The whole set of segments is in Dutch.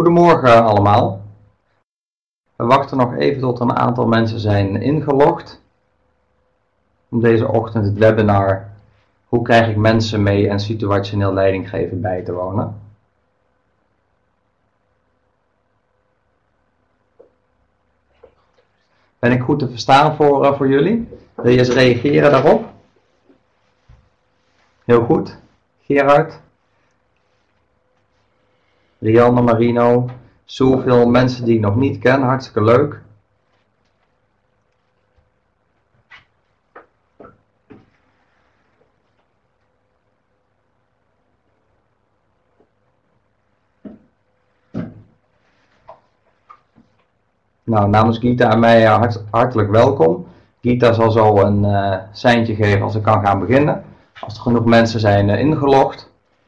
Goedemorgen allemaal. We wachten nog even tot er een aantal mensen zijn ingelogd om deze ochtend het webinar "Hoe krijg ik mensen mee en situationeel leidinggeven" bij te wonen. Ben ik goed te verstaan voor jullie? Wil je eens reageren daarop? Heel goed. Gerard, Rianne, Marino, zoveel mensen die ik nog niet ken, hartstikke leuk. Nou, namens Gita en mij hartelijk welkom. Gita zal zo een seintje geven als ik kan gaan beginnen. Als er genoeg mensen zijn ingelogd.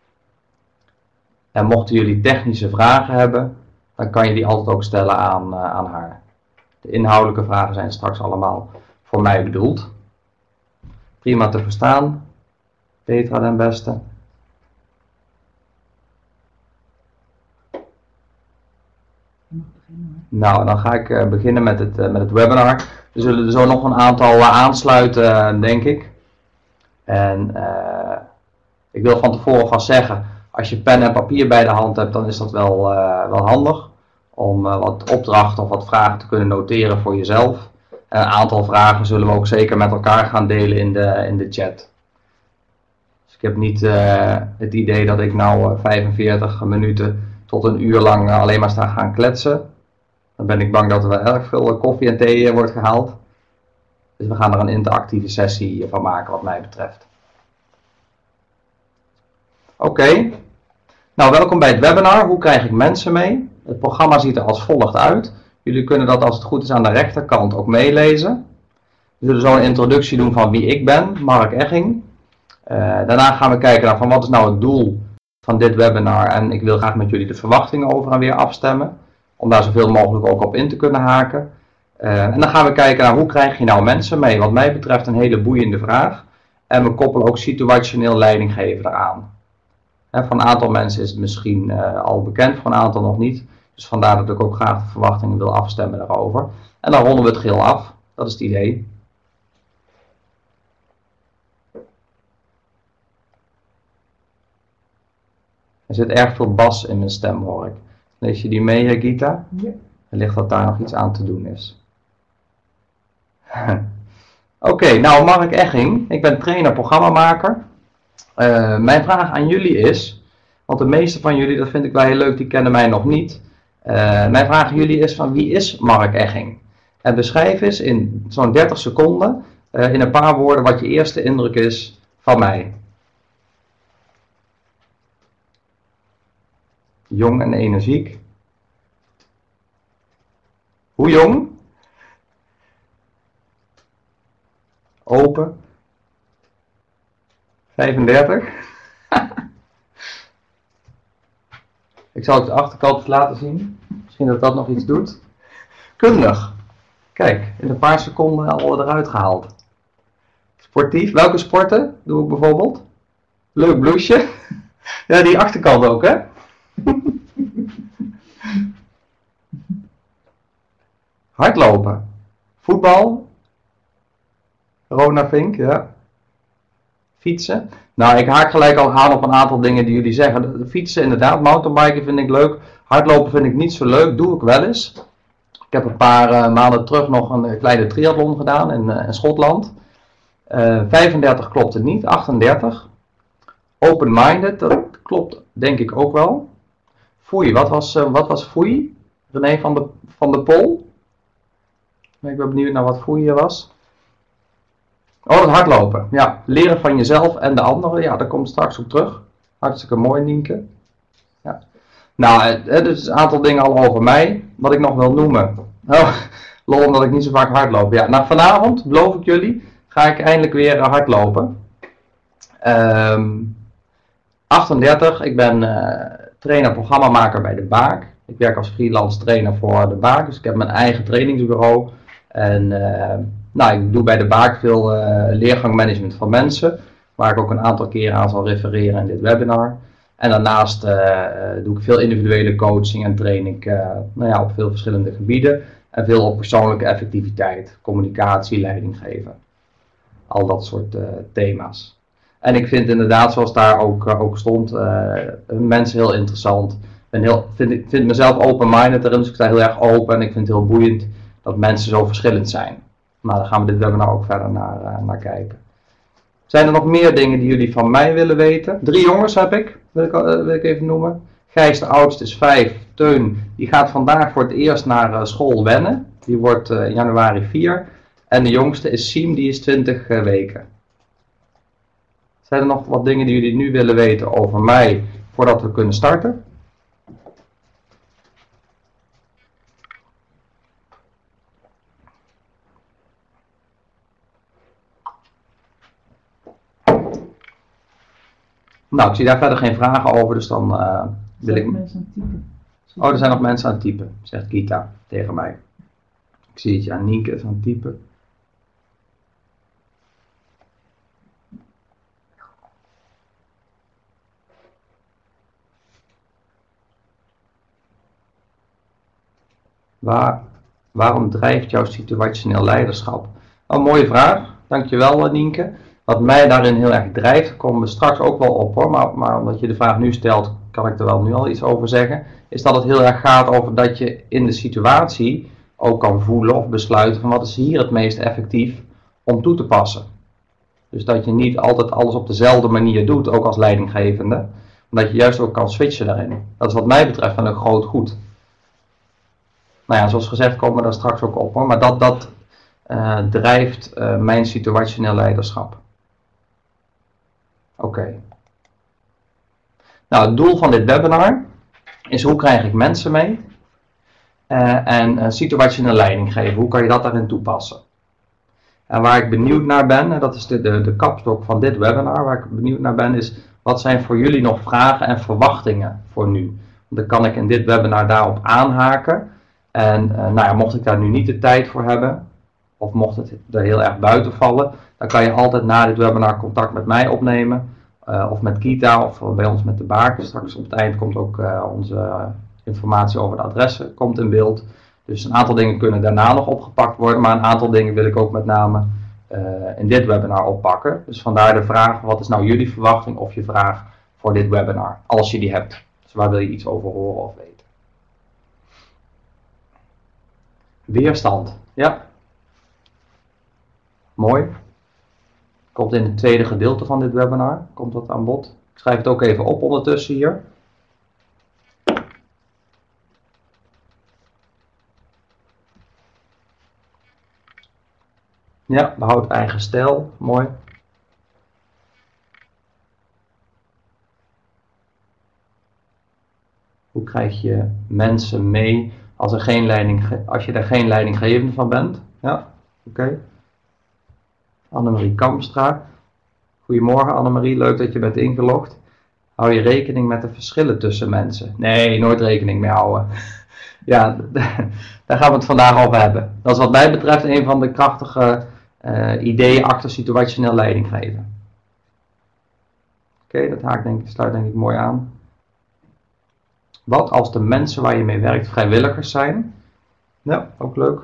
En mochten jullie technische vragen hebben, dan kan je die altijd ook stellen aan haar. De inhoudelijke vragen zijn straks allemaal voor mij bedoeld. Prima te verstaan. Petra den beste. Nou, dan ga ik beginnen met het webinar. Er zullen er zo nog een aantal aansluiten, denk ik. En ik wil van tevoren vast zeggen, als je pen en papier bij de hand hebt, dan is dat wel handig. Om wat opdrachten of wat vragen te kunnen noteren voor jezelf. En een aantal vragen zullen we ook zeker met elkaar gaan delen in de chat. Dus ik heb niet het idee dat ik nou 45 minuten tot een uur lang alleen maar sta gaan kletsen. Dan ben ik bang dat er wel erg veel koffie en thee wordt gehaald. Dus we gaan er een interactieve sessie van maken wat mij betreft. Oké. Nou, welkom bij het webinar. Hoe krijg ik mensen mee? Het programma ziet er als volgt uit. Jullie kunnen dat als het goed is aan de rechterkant ook meelezen. We zullen zo een introductie doen van wie ik ben, Mark Egging. Daarna gaan we kijken naar van wat is nou het doel van dit webinar. En ik wil graag met jullie de verwachtingen over en weer afstemmen. Om daar zoveel mogelijk ook op in te kunnen haken. En dan gaan we kijken naar hoe krijg je nou mensen mee. Wat mij betreft een hele boeiende vraag. En we koppelen ook situationeel leidinggeven eraan. Voor een aantal mensen is het misschien al bekend, voor een aantal nog niet. Dus vandaar dat ik ook graag de verwachtingen wil afstemmen daarover. En dan ronden we het geheel af. Dat is het idee. Er zit erg veel bas in mijn stem, hoor ik. Lees je die mee, Gita? Ja. Wellicht dat daar nog iets aan te doen is. Oké, nou Mark Egging. Ik ben trainer, programmamaker. Mijn vraag aan jullie is, want de meeste van jullie, dat vind ik wel heel leuk, die kennen mij nog niet. Mijn vraag aan jullie is van wie is Mark Egging? En beschrijf eens in zo'n 30 seconden, in een paar woorden, wat je eerste indruk is van mij. Jong en energiek. Hoe jong? Open. 35. Ik zal het de achterkant eens laten zien. Misschien dat dat nog iets doet. Kundig. Kijk, in een paar seconden al eruit gehaald. Sportief. Welke sporten doe ik bijvoorbeeld? Leuk blouseje. Ja, die achterkant ook, hè? Hardlopen. Voetbal. Rona Vink, ja. Fietsen. Nou, ik haak gelijk al aan op een aantal dingen die jullie zeggen. Fietsen inderdaad, mountainbiken vind ik leuk. Hardlopen vind ik niet zo leuk, doe ik wel eens. Ik heb een paar maanden terug nog een kleine triathlon gedaan in Schotland. 35 klopt het niet, 38. Open-minded, dat klopt denk ik ook wel. Foei, wat was foei? René van de Pol? Ik ben benieuwd naar wat foei was. Oh, dat hardlopen. Ja, leren van jezelf en de anderen. Ja, daar komt straks op terug. Hartstikke mooi, Nienke. Ja. Nou, dus een aantal dingen al over mij. Wat ik nog wil noemen. Oh, lol, omdat ik niet zo vaak hardloop. Ja, nou, vanavond, beloof ik jullie, ga ik eindelijk weer hardlopen. 38, ik ben trainer, programmamaker bij de Baak. Ik werk als freelance trainer voor de Baak. Dus ik heb mijn eigen trainingsbureau. En nou, ik doe bij de Baak veel leergangmanagement van mensen. Waar ik ook een aantal keren aan zal refereren in dit webinar. En daarnaast doe ik veel individuele coaching en train ik op veel verschillende gebieden. En veel op persoonlijke effectiviteit, communicatie, leiding geven. Al dat soort thema's. En ik vind inderdaad, zoals daar ook stond, mensen heel interessant. Vind mezelf open-minded erin, dus ik sta heel erg open en ik vind het heel boeiend dat mensen zo verschillend zijn. Nou, daar gaan we dit webinar ook verder naar kijken. Zijn er nog meer dingen die jullie van mij willen weten? 3 jongens heb ik, wil ik even noemen. Gijs, de oudste, is 5. Teun, die gaat vandaag voor het eerst naar school wennen. Die wordt in januari 4. En de jongste is Siem, die is 20 weken. Zijn er nog wat dingen die jullie nu willen weten over mij voordat we kunnen starten? Nou, ik zie daar verder geen vragen over, dus dan wil ik... Mensen aan het typen. Oh, er zijn nog mensen aan het typen, zegt Gita tegen mij. Ik zie het, ja, Nienke is aan het typen. Waarom drijft jouw situationeel leiderschap? Een mooie vraag, dankjewel Nienke. Wat mij daarin heel erg drijft, daar komen we straks ook wel op hoor, maar omdat je de vraag nu stelt, kan ik er wel nu al iets over zeggen, is dat het heel erg gaat over dat je in de situatie ook kan voelen of besluiten van wat is hier het meest effectief om toe te passen. Dus dat je niet altijd alles op dezelfde manier doet, ook als leidinggevende, maar dat je juist ook kan switchen daarin. Dat is wat mij betreft wel een groot goed. Nou ja, zoals gezegd komen we daar straks ook op hoor, maar dat drijft mijn situationeel leiderschap. Oké. Nou, het doel van dit webinar is hoe krijg ik mensen mee en situationeel leiding geven. Hoe kan je dat daarin toepassen? En waar ik benieuwd naar ben, en dat is de kapstok van dit webinar, waar ik benieuwd naar ben is wat zijn voor jullie nog vragen en verwachtingen voor nu? Want dan kan ik in dit webinar daarop aanhaken. En nou ja, mocht ik daar nu niet de tijd voor hebben, of mocht het er heel erg buiten vallen, dan kan je altijd na dit webinar contact met mij opnemen. Of met Gita of bij ons met de Baak. Straks op het eind komt ook onze informatie over de adressen komt in beeld. Dus een aantal dingen kunnen daarna nog opgepakt worden, maar een aantal dingen wil ik ook met name in dit webinar oppakken. Dus vandaar de vraag, wat is nou jullie verwachting of je vraag voor dit webinar, als je die hebt. Dus waar wil je iets over horen of weten? Weerstand, ja. Mooi. Komt in het tweede gedeelte van dit webinar, komt dat aan bod. Ik schrijf het ook even op ondertussen hier. Ja, behoud eigen stijl, mooi. Hoe krijg je mensen mee als je er geen leidinggevende van bent? Ja, oké. Annemarie Kamstra. Goedemorgen Annemarie, leuk dat je bent ingelogd. Hou je rekening met de verschillen tussen mensen? Nee, nooit rekening mee houden. Ja, daar gaan we het vandaag over hebben. Dat is wat mij betreft een van de krachtige ideeën achter situationeel leiding geven. Oké, dat sluit denk ik mooi aan. Wat als de mensen waar je mee werkt vrijwilligers zijn? Ja, ook leuk.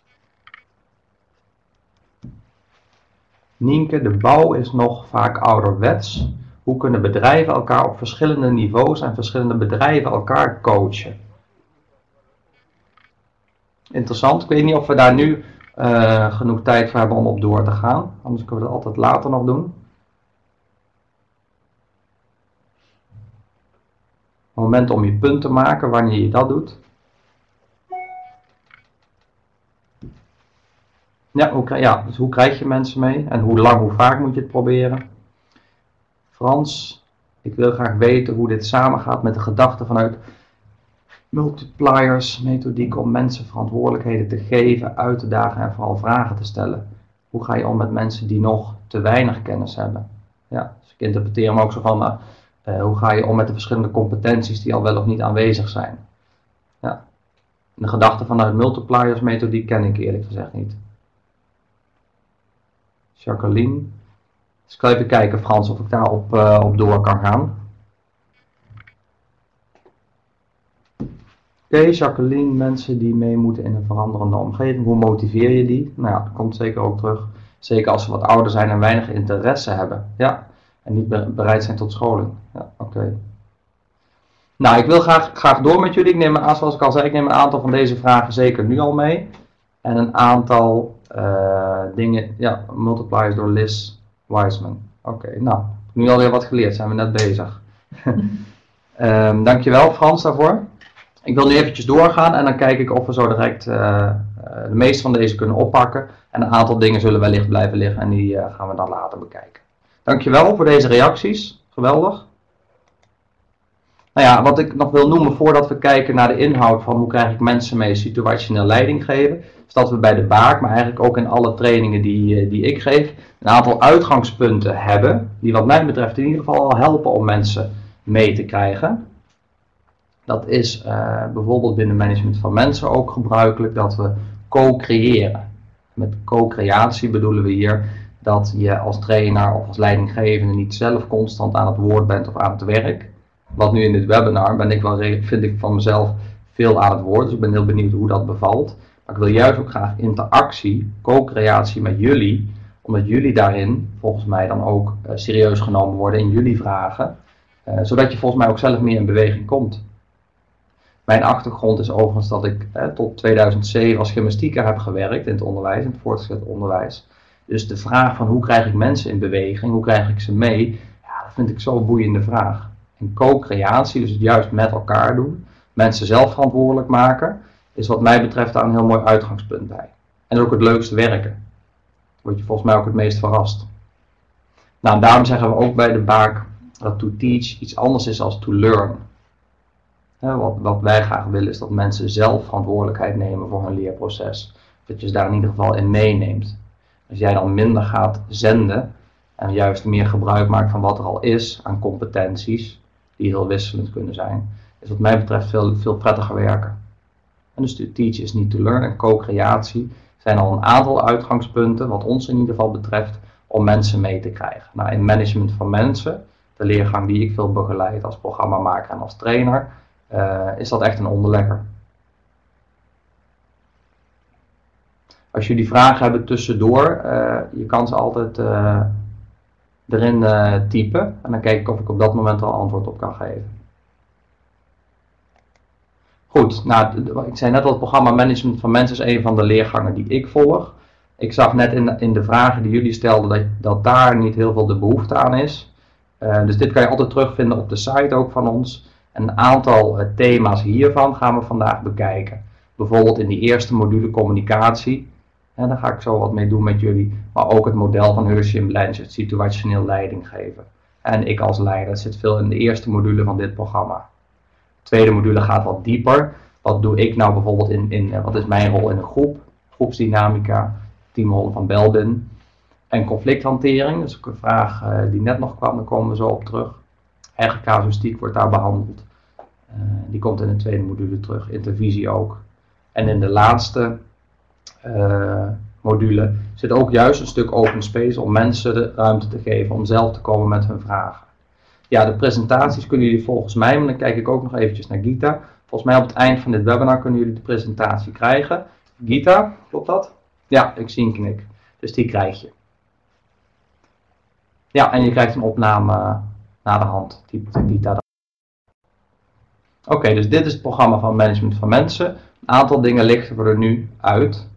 Nienke, de bouw is nog vaak ouderwets. Hoe kunnen bedrijven elkaar op verschillende niveaus en verschillende bedrijven elkaar coachen? Interessant. Ik weet niet of we daar nu genoeg tijd voor hebben om op door te gaan. Anders kunnen we dat altijd later nog doen. Moment om je punt te maken, wanneer je dat doet. Ja, dus hoe krijg je mensen mee? En hoe lang, hoe vaak moet je het proberen? Frans, ik wil graag weten hoe dit samengaat met de gedachte vanuit multipliers, methodiek om mensen verantwoordelijkheden te geven, uit te dagen en vooral vragen te stellen. Hoe ga je om met mensen die nog te weinig kennis hebben? Ja, dus ik interpreteer hem ook zo van, hoe ga je om met de verschillende competenties die al wel of niet aanwezig zijn? Ja. De gedachte vanuit multipliers methodiek ken ik eerlijk gezegd niet. Jacqueline. Dus ik ga even kijken Frans of ik daar op door kan gaan. Oké, Jacqueline, mensen die mee moeten in een veranderende omgeving, hoe motiveer je die? Nou ja, dat komt zeker ook terug. Zeker als ze wat ouder zijn en weinig interesse hebben. Ja, en niet bereid zijn tot scholing. Ja, oké. Nou, ik wil graag door met jullie. Ik neem aan, zoals ik al zei, ik neem een aantal van deze vragen zeker nu al mee. En een aantal dingen, ja, multipliers door Liz Wiseman. Oké, nou, nu alweer wat geleerd, zijn we net bezig. Dankjewel Frans daarvoor. Ik wil nu eventjes doorgaan en dan kijk ik of we zo direct de meeste van deze kunnen oppakken. En een aantal dingen zullen wellicht blijven liggen en die gaan we dan later bekijken. Dankjewel voor deze reacties. Geweldig. Nou ja, wat ik nog wil noemen voordat we kijken naar de inhoud van hoe krijg ik mensen mee situationeel leiding geven, is dat we bij de Baak, maar eigenlijk ook in alle trainingen die ik geef, een aantal uitgangspunten hebben, die wat mij betreft in ieder geval al helpen om mensen mee te krijgen. Dat is bijvoorbeeld binnen management van mensen ook gebruikelijk dat we co-creëren. Met co-creatie bedoelen we hier dat je als trainer of als leidinggevende niet zelf constant aan het woord bent of aan het werk. Wat nu in dit webinar vind ik van mezelf veel aan het woord, dus ik ben heel benieuwd hoe dat bevalt. Maar ik wil juist ook graag interactie, co-creatie met jullie, omdat jullie daarin volgens mij dan ook serieus genomen worden in jullie vragen, zodat je volgens mij ook zelf meer in beweging komt. Mijn achtergrond is overigens dat ik tot 2007 als gymnastieker heb gewerkt in het onderwijs, in het voortgezet onderwijs. Dus de vraag van hoe krijg ik mensen in beweging, hoe krijg ik ze mee, ja, dat vind ik zo'n boeiende vraag. En co-creatie, dus het juist met elkaar doen, mensen zelf verantwoordelijk maken, is wat mij betreft daar een heel mooi uitgangspunt bij. En ook het leukste werken. Daar word je volgens mij ook het meest verrast. Nou, daarom zeggen we ook bij de Baak dat to teach iets anders is dan to learn. Wat wij graag willen is dat mensen zelf verantwoordelijkheid nemen voor hun leerproces. Dat je ze daar in ieder geval in meeneemt. Als jij dan minder gaat zenden en juist meer gebruik maakt van wat er al is aan competenties, die heel wisselend kunnen zijn, is wat mij betreft veel prettiger werken. En dus to teach is niet to learn en co-creatie zijn al een aantal uitgangspunten, wat ons in ieder geval betreft, om mensen mee te krijgen. Nou, in management van mensen, de leergang die ik veel begeleid als programmamaker en als trainer, is dat echt een onderlegger. Als jullie vragen hebben tussendoor, je kan ze altijd erin typen en dan kijk ik of ik op dat moment al antwoord op kan geven. Goed, nou, ik zei net al, het programma Management van Mensen is een van de leergangen die ik volg. Ik zag net in de vragen die jullie stelden dat daar niet heel veel de behoefte aan is. Dus dit kan je altijd terugvinden op de site ook van ons. Een aantal thema's hiervan gaan we vandaag bekijken. Bijvoorbeeld in die eerste module communicatie. En daar ga ik zo wat mee doen met jullie. Maar ook het model van Hershey en Blanchard, situationeel leiding geven. En ik als leider, dat zit veel in de eerste module van dit programma. De tweede module gaat wat dieper. Wat doe ik nou bijvoorbeeld wat is mijn rol in een groep? Groepsdynamica, teamrol van Belbin. En conflicthantering, dus ook een vraag die net nog kwam, daar komen we zo op terug. Eigen casuïstiek wordt daar behandeld. Die komt in de tweede module terug, intervisie ook. En in de laatste module zit ook juist een stuk open space om mensen de ruimte te geven om zelf te komen met hun vragen. Ja, de presentaties kunnen jullie volgens mij, maar dan kijk ik ook nog eventjes naar Gita. Volgens mij op het eind van dit webinar kunnen jullie de presentatie krijgen. Gita, klopt dat? Ja, ik zie een knik. Dus die krijg je. Ja, en je krijgt een opname na de hand. Gita. Oké, dus dit is het programma van Management van Mensen. Een aantal dingen lichten we er nu uit.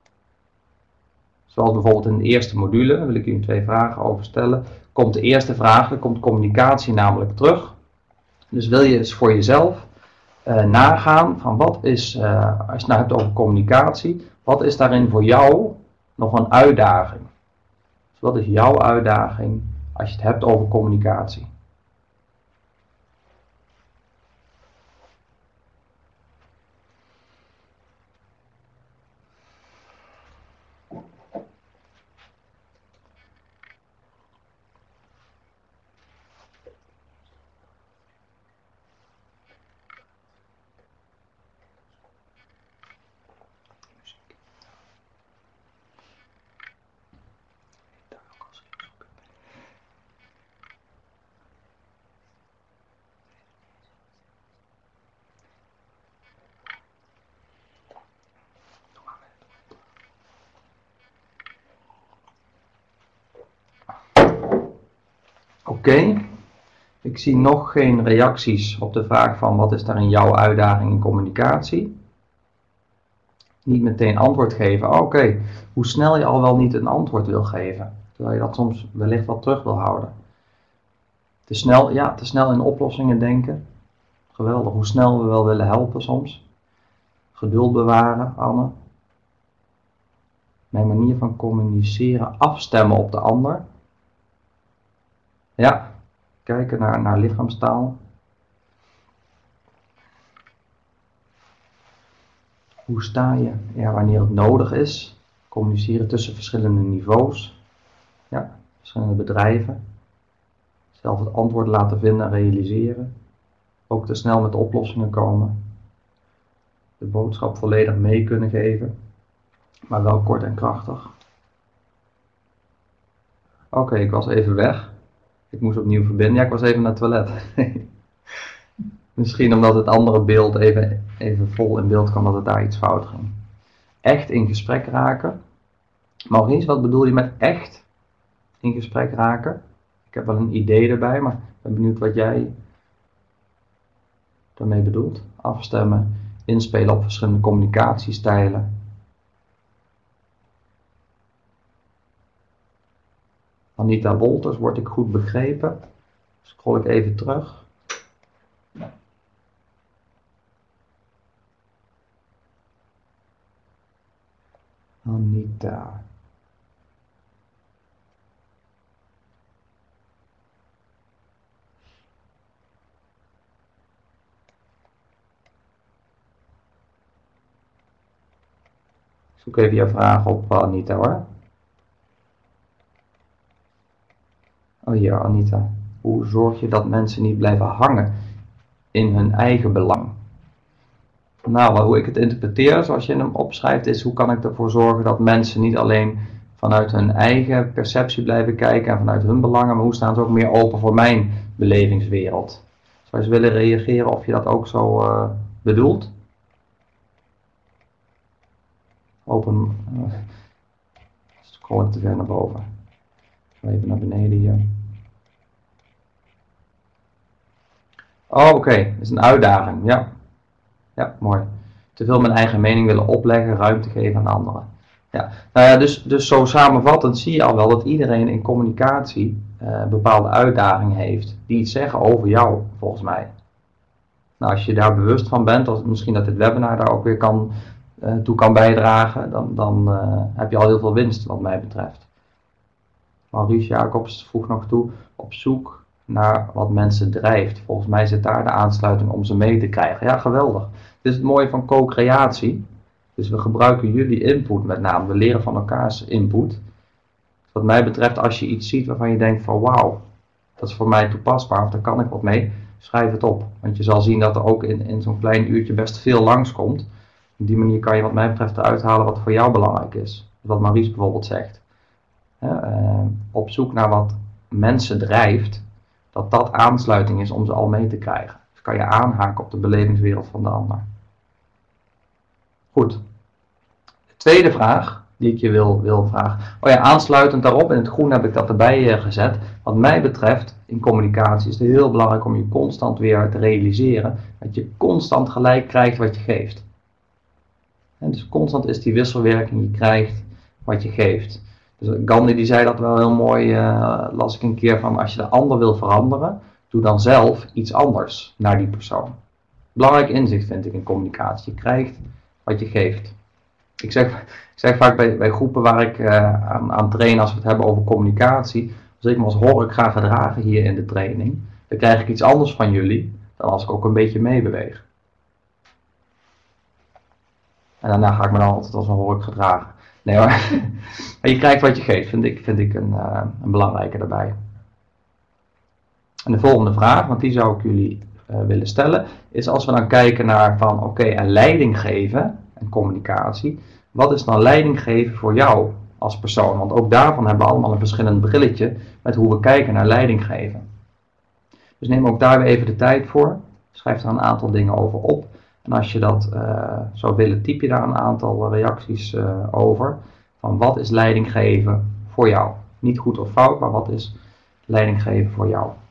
Zoals bijvoorbeeld in de eerste module, daar wil ik jullie 2 vragen over stellen. Komt de eerste vraag, er komt communicatie namelijk terug. Dus wil je eens voor jezelf nagaan van wat is, als je het nou hebt over communicatie, wat is daarin voor jou nog een uitdaging? Dus wat is jouw uitdaging als je het hebt over communicatie? Oké. Ik zie nog geen reacties op de vraag van wat is daarin jouw uitdaging in communicatie. Niet meteen antwoord geven. Oké. Hoe snel je al wel niet een antwoord wil geven. Terwijl je dat soms wellicht wat terug wil houden. Te snel in oplossingen denken. Geweldig. Hoe snel we wel willen helpen soms. Geduld bewaren, Anne. Mijn manier van communiceren afstemmen op de ander. Ja, kijken naar lichaamstaal. Hoe sta je? Ja, wanneer het nodig is. Communiceren tussen verschillende niveaus. Ja, verschillende bedrijven. Zelf het antwoord laten vinden en realiseren. Ook te snel met oplossingen komen. De boodschap volledig mee kunnen geven. Maar wel kort en krachtig. Oké, ik was even weg. Ik moest opnieuw verbinden. Ja, ik was even naar het toilet. Misschien omdat het andere beeld even vol in beeld kwam dat het daar iets fout ging. Echt in gesprek raken. Maurice, wat bedoel je met echt in gesprek raken? Ik heb wel een idee erbij, maar ik ben benieuwd wat jij daarmee bedoelt. Afstemmen, inspelen op verschillende communicatiestijlen. Anita Wolters, word ik goed begrepen? Scroll ik even terug. Anita. Zoek even je vraag op, Anita, hoor. Oh hier, Anita. Hoe zorg je dat mensen niet blijven hangen in hun eigen belang? Nou, hoe ik het interpreteer, zoals je hem opschrijft, is hoe kan ik ervoor zorgen dat mensen niet alleen vanuit hun eigen perceptie blijven kijken en vanuit hun belangen, maar hoe staan ze ook meer open voor mijn belevingswereld? Zou je eens willen reageren of je dat ook zo bedoelt? Open. Scroll ik te ver naar boven. Even naar beneden hier. Oh, oké. Dat is een uitdaging. Ja. Ja, mooi. Te veel mijn eigen mening willen opleggen, ruimte geven aan anderen. Ja. Nou ja, dus zo samenvattend zie je al wel dat iedereen in communicatie bepaalde uitdagingen heeft die iets zeggen over jou, volgens mij. Nou, als je daar bewust van bent, als misschien dat dit webinar daar ook weer toe kan bijdragen, dan heb je al heel veel winst wat mij betreft. Maurice Jacobs vroeg nog toe, op zoek naar wat mensen drijft. Volgens mij zit daar de aansluiting om ze mee te krijgen. Ja, geweldig. Dit is het mooie van co-creatie. Dus we gebruiken jullie input met name. We leren van elkaars input. Wat mij betreft, als je iets ziet waarvan je denkt van wauw, dat is voor mij toepasbaar of daar kan ik wat mee, schrijf het op. Want je zal zien dat er ook in zo'n klein uurtje best veel langskomt. Op die manier kan je wat mij betreft eruit halen wat voor jou belangrijk is. Wat Maurice bijvoorbeeld zegt. Op zoek naar wat mensen drijft, dat aansluiting is om ze al mee te krijgen. Dus kan je aanhaken op de belevingswereld van de ander. Goed. De tweede vraag die ik je wil vragen. Oh ja, aansluitend daarop, in het groen heb ik dat erbij gezet. Wat mij betreft, in communicatie is het heel belangrijk om je constant weer te realiseren dat je constant gelijk krijgt wat je geeft. En dus constant is die wisselwerking, je krijgt wat je geeft. Dus Gandhi die zei dat wel heel mooi, las ik een keer van, als je de ander wil veranderen, doe dan zelf iets anders naar die persoon. Belangrijk inzicht vind ik in communicatie. Je krijgt wat je geeft. Ik zeg vaak bij groepen waar ik aan train als we het hebben over communicatie, als ik me als hork ga gedragen hier in de training, dan krijg ik iets anders van jullie dan als ik ook een beetje meebeweeg. En daarna ga ik me dan altijd als een hork gedragen. Nee hoor, maar je krijgt wat je geeft, vind ik een belangrijke daarbij. En de volgende vraag, want die zou ik jullie willen stellen, is als we dan kijken naar van oké, en leiding geven en communicatie, wat is dan leiding geven voor jou als persoon? Want ook daarvan hebben we allemaal een verschillend brilletje met hoe we kijken naar leiding geven. Dus neem ook daar weer even de tijd voor, schrijf er een aantal dingen over op. En als je dat zou willen, typ je daar een aantal reacties over. Van wat is leiding geven voor jou? Niet goed of fout, maar wat is leiding geven voor jou?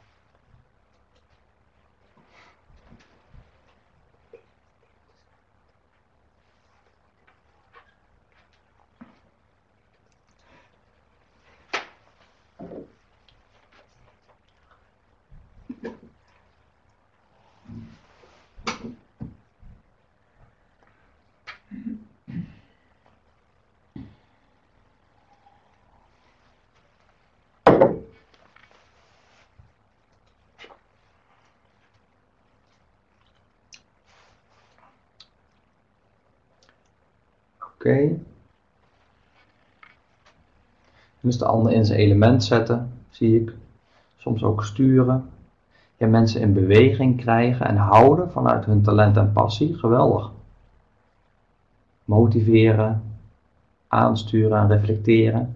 Oké. Dus de ander in zijn element zetten, zie ik. Soms ook sturen. Ja, mensen in beweging krijgen en houden vanuit hun talent en passie. Geweldig. Motiveren, aansturen en reflecteren.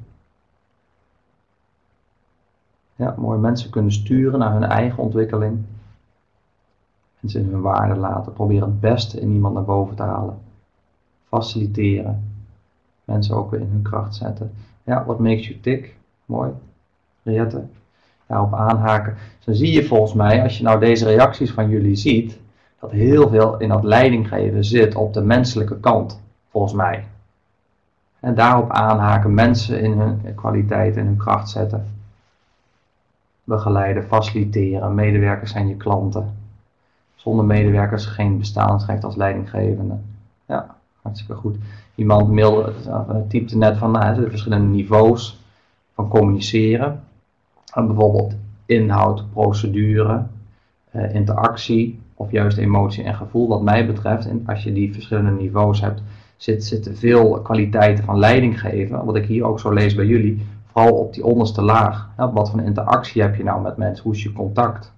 Ja, mooi. Mensen kunnen sturen naar hun eigen ontwikkeling. Mensen in hun waarde laten. Proberen het beste in iemand naar boven te halen. Faciliteren. Mensen ook weer in hun kracht zetten. Ja, what makes you tick? Mooi. Riette. Daarop aanhaken. Dus dan zie je volgens mij, als je nou deze reacties van jullie ziet, dat heel veel in dat leidinggeven zit op de menselijke kant. Volgens mij. En daarop aanhaken, mensen in hun kwaliteit en hun kracht zetten. Begeleiden, faciliteren. Medewerkers zijn je klanten. Zonder medewerkers geen bestaansrecht als leidinggevende. Ja, hartstikke goed. Iemand typte net van de verschillende niveaus van communiceren. En bijvoorbeeld inhoud, procedure, interactie of juist emotie en gevoel. Wat mij betreft, en als je die verschillende niveaus hebt, zitten veel kwaliteiten van leiding geven. Wat ik hier ook zo lees bij jullie, vooral op die onderste laag. Wat voor interactie heb je nou met mensen? Hoe is je contact?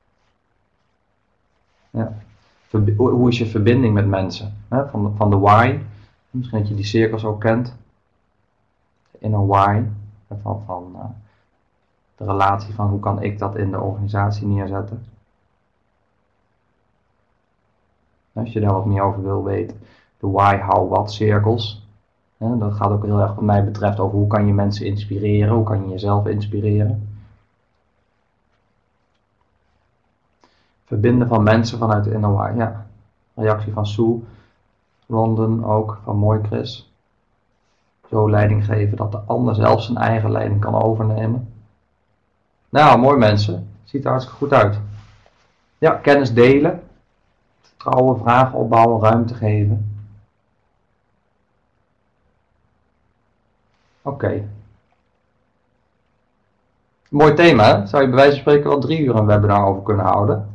Ja. Hoe is je verbinding met mensen? Van de why. Misschien dat je die cirkels ook kent. In een why. Van de relatie van hoe kan ik dat in de organisatie neerzetten. Als je daar wat meer over wil weten. De why, how, what cirkels. Dat gaat ook heel erg wat mij betreft over hoe kan je mensen inspireren. Hoe kan je jezelf inspireren. Verbinden van mensen vanuit de inner why. Ja. Reactie van Sue. London ook. Van mooi Chris. Zo leiding geven dat de ander zelf zijn eigen leiding kan overnemen. Nou, mooi mensen. Ziet er hartstikke goed uit. Ja, kennis delen. Vertrouwen, vragen opbouwen, ruimte geven. Oké. Mooi thema, hè? Zou je bij wijze van spreken wel 3 uur een webinar over kunnen houden.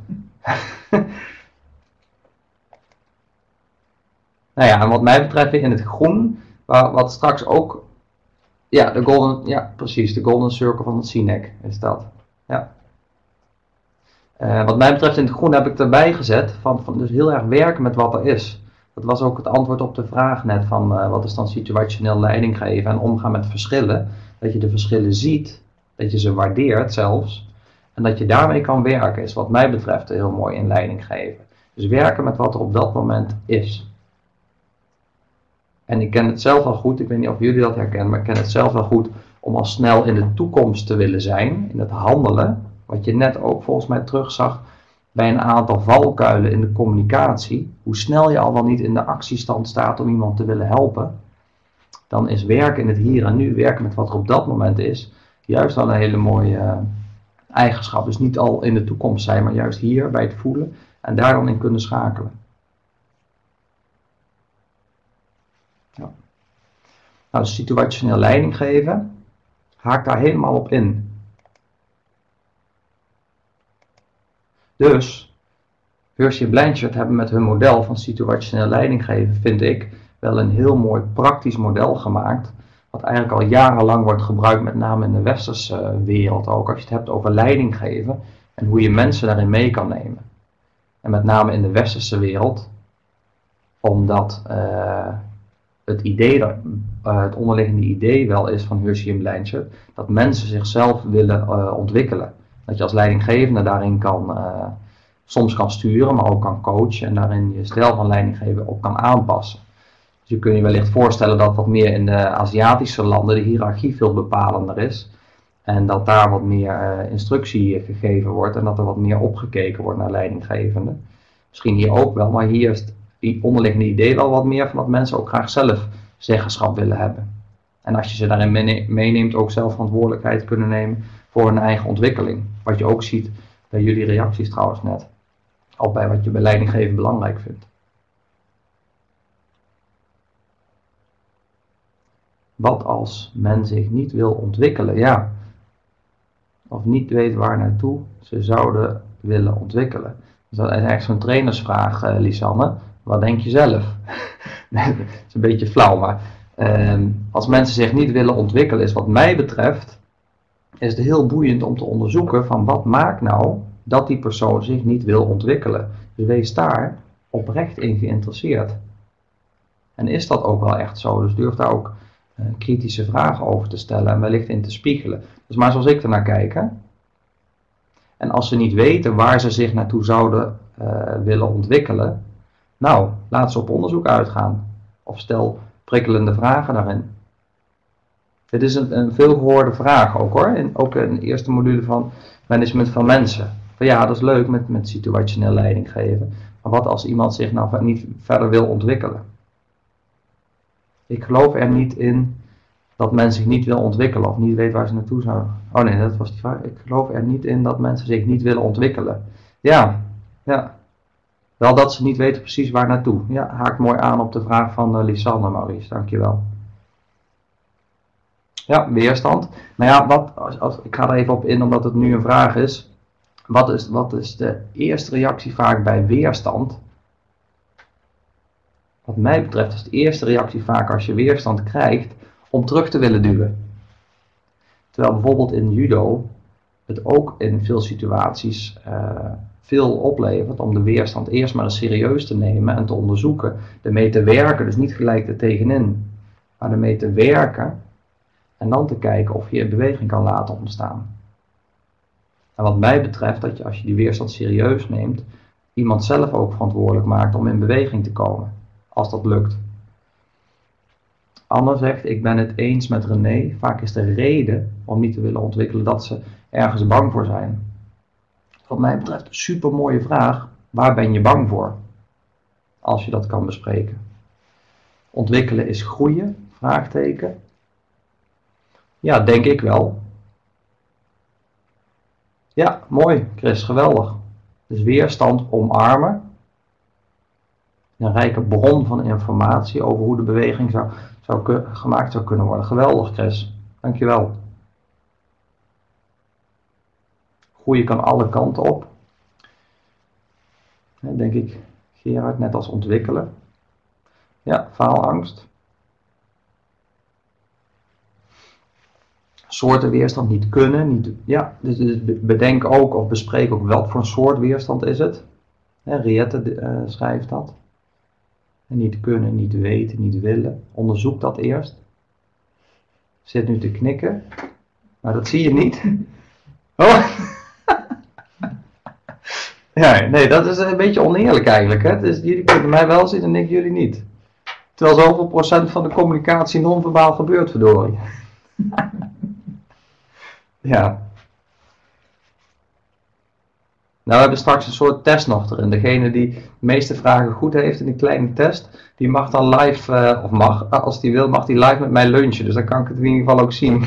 Nou ja, en wat mij betreft in het groen, wat straks ook, ja, de golden circle van het CNEC is dat. Ja. Wat mij betreft in het groen heb ik erbij gezet, van dus heel erg werken met wat er is. Dat was ook het antwoord op de vraag net van wat is dan situationeel leiding geven en omgaan met verschillen. Dat je de verschillen ziet, dat je ze waardeert zelfs. En dat je daarmee kan werken is wat mij betreft heel mooi in leiding geven. Dus werken met wat er op dat moment is. En ik ken het zelf wel goed, ik weet niet of jullie dat herkennen, maar ik ken het zelf wel goed om al snel in de toekomst te willen zijn, in het handelen. Wat je net ook volgens mij terugzag bij een aantal valkuilen in de communicatie. Hoe snel je al wel niet in de actiestand staat om iemand te willen helpen. Dan is werken in het hier en nu, werken met wat er op dat moment is, juist wel een hele mooie eigenschap. Dus niet al in de toekomst zijn, maar juist hier bij het voelen en daar dan in kunnen schakelen. Ja. Nou, situationeel leiding geven, haak daar helemaal op in. Dus, Hershey en Blanchard hebben met hun model van situationeel leiding geven, vind ik, wel een heel mooi praktisch model gemaakt. Wat eigenlijk al jarenlang wordt gebruikt, met name in de westerse wereld ook. Als je het hebt over leiding geven en hoe je mensen daarin mee kan nemen. En met name in de westerse wereld, omdat het onderliggende idee wel is van Hershey en Blanchard, dat mensen zichzelf willen ontwikkelen. Dat je als leidinggevende daarin soms kan sturen, maar ook kan coachen en daarin je stijl van leidinggeven op kan aanpassen. Dus je kunt je wellicht voorstellen dat wat meer in de Aziatische landen de hiërarchie veel bepalender is. En dat daar wat meer instructie gegeven wordt en dat er wat meer opgekeken wordt naar leidinggevenden. Misschien hier ook wel, maar hier is het onderliggende idee wel wat meer van dat mensen ook graag zelf zeggenschap willen hebben. En als je ze daarin meeneemt, ook zelf verantwoordelijkheid kunnen nemen voor hun eigen ontwikkeling. Wat je ook ziet bij jullie reacties trouwens net. Al bij wat je bij leidinggeven belangrijk vindt. Wat als men zich niet wil ontwikkelen? Ja. Of niet weet waar naartoe ze zouden willen ontwikkelen. Dus dat is eigenlijk zo'n trainersvraag, Lisanne. Wat denk je zelf? Het is een beetje flauw, maar als mensen zich niet willen ontwikkelen, is wat mij betreft, is het heel boeiend om te onderzoeken van wat maakt nou dat die persoon zich niet wil ontwikkelen. Dus wees daar oprecht in geïnteresseerd. En is dat ook wel echt zo? Dus durf daar ook kritische vragen over te stellen en wellicht in te spiegelen. Dus maar zoals ik ernaar kijk. Hè? En als ze niet weten waar ze zich naartoe zouden willen ontwikkelen, nou, laat ze op onderzoek uitgaan. Of stel prikkelende vragen daarin. Dit is een veelgehoorde vraag ook hoor. Ook in de eerste module van management van mensen. Van ja, dat is leuk met situationeel leiding geven. Maar wat als iemand zich nou niet verder wil ontwikkelen? Ik geloof er niet in dat men zich niet wil ontwikkelen of niet weet waar ze naartoe zouden. Oh nee, dat was die vraag. Ik geloof er niet in dat mensen zich niet willen ontwikkelen. Ja. Wel dat ze niet weten precies waar naartoe. Ja, haakt mooi aan op de vraag van Lisanne, Maurice. Dankjewel. Ja, weerstand. Nou ja, ik ga er even op in omdat het nu een vraag is. Wat is de eerste reactie vaak bij weerstand? Wat mij betreft is de eerste reactie vaak als je weerstand krijgt om terug te willen duwen. Terwijl bijvoorbeeld in judo het ook in veel situaties veel oplevert om de weerstand eerst maar eens serieus te nemen en te onderzoeken. Ermee te werken, dus niet gelijk er tegenin, maar ermee te werken en dan te kijken of je in beweging kan laten ontstaan. En wat mij betreft, dat je als je die weerstand serieus neemt, iemand zelf ook verantwoordelijk maakt om in beweging te komen. Als dat lukt. Anne zegt, ik ben het eens met René. Vaak is de reden om niet te willen ontwikkelen dat ze ergens bang voor zijn. Wat mij betreft een super mooie vraag. Waar ben je bang voor? Als je dat kan bespreken. Ontwikkelen is groeien? Vraagteken. Ja, denk ik wel. Ja, mooi Chris, geweldig. Dus weerstand omarmen. Een rijke bron van informatie over hoe de beweging gemaakt zou kunnen worden. Geweldig Chris, dankjewel. Groeien kan alle kanten op. Denk ik, Gerard, net als ontwikkelen. Ja, faalangst. Soorten weerstand niet kunnen. Ja, dus bedenk ook of bespreek ook wat voor een soort weerstand is het. Riette schrijft dat. En niet kunnen, niet weten, niet willen. Onderzoek dat eerst. Zit nu te knikken. Maar dat zie je niet. Oh. Ja, nee, dat is een beetje oneerlijk eigenlijk. Hè? Dus jullie kunnen mij wel zien en ik jullie niet. Terwijl zoveel procent van de communicatie non-verbaal gebeurt, verdorie. Ja. Nou, we hebben straks een soort test nog erin. Degene die de meeste vragen goed heeft in die kleine test, die mag dan live, als die wil, mag die live met mij lunchen. Dus dan kan ik het in ieder geval ook zien.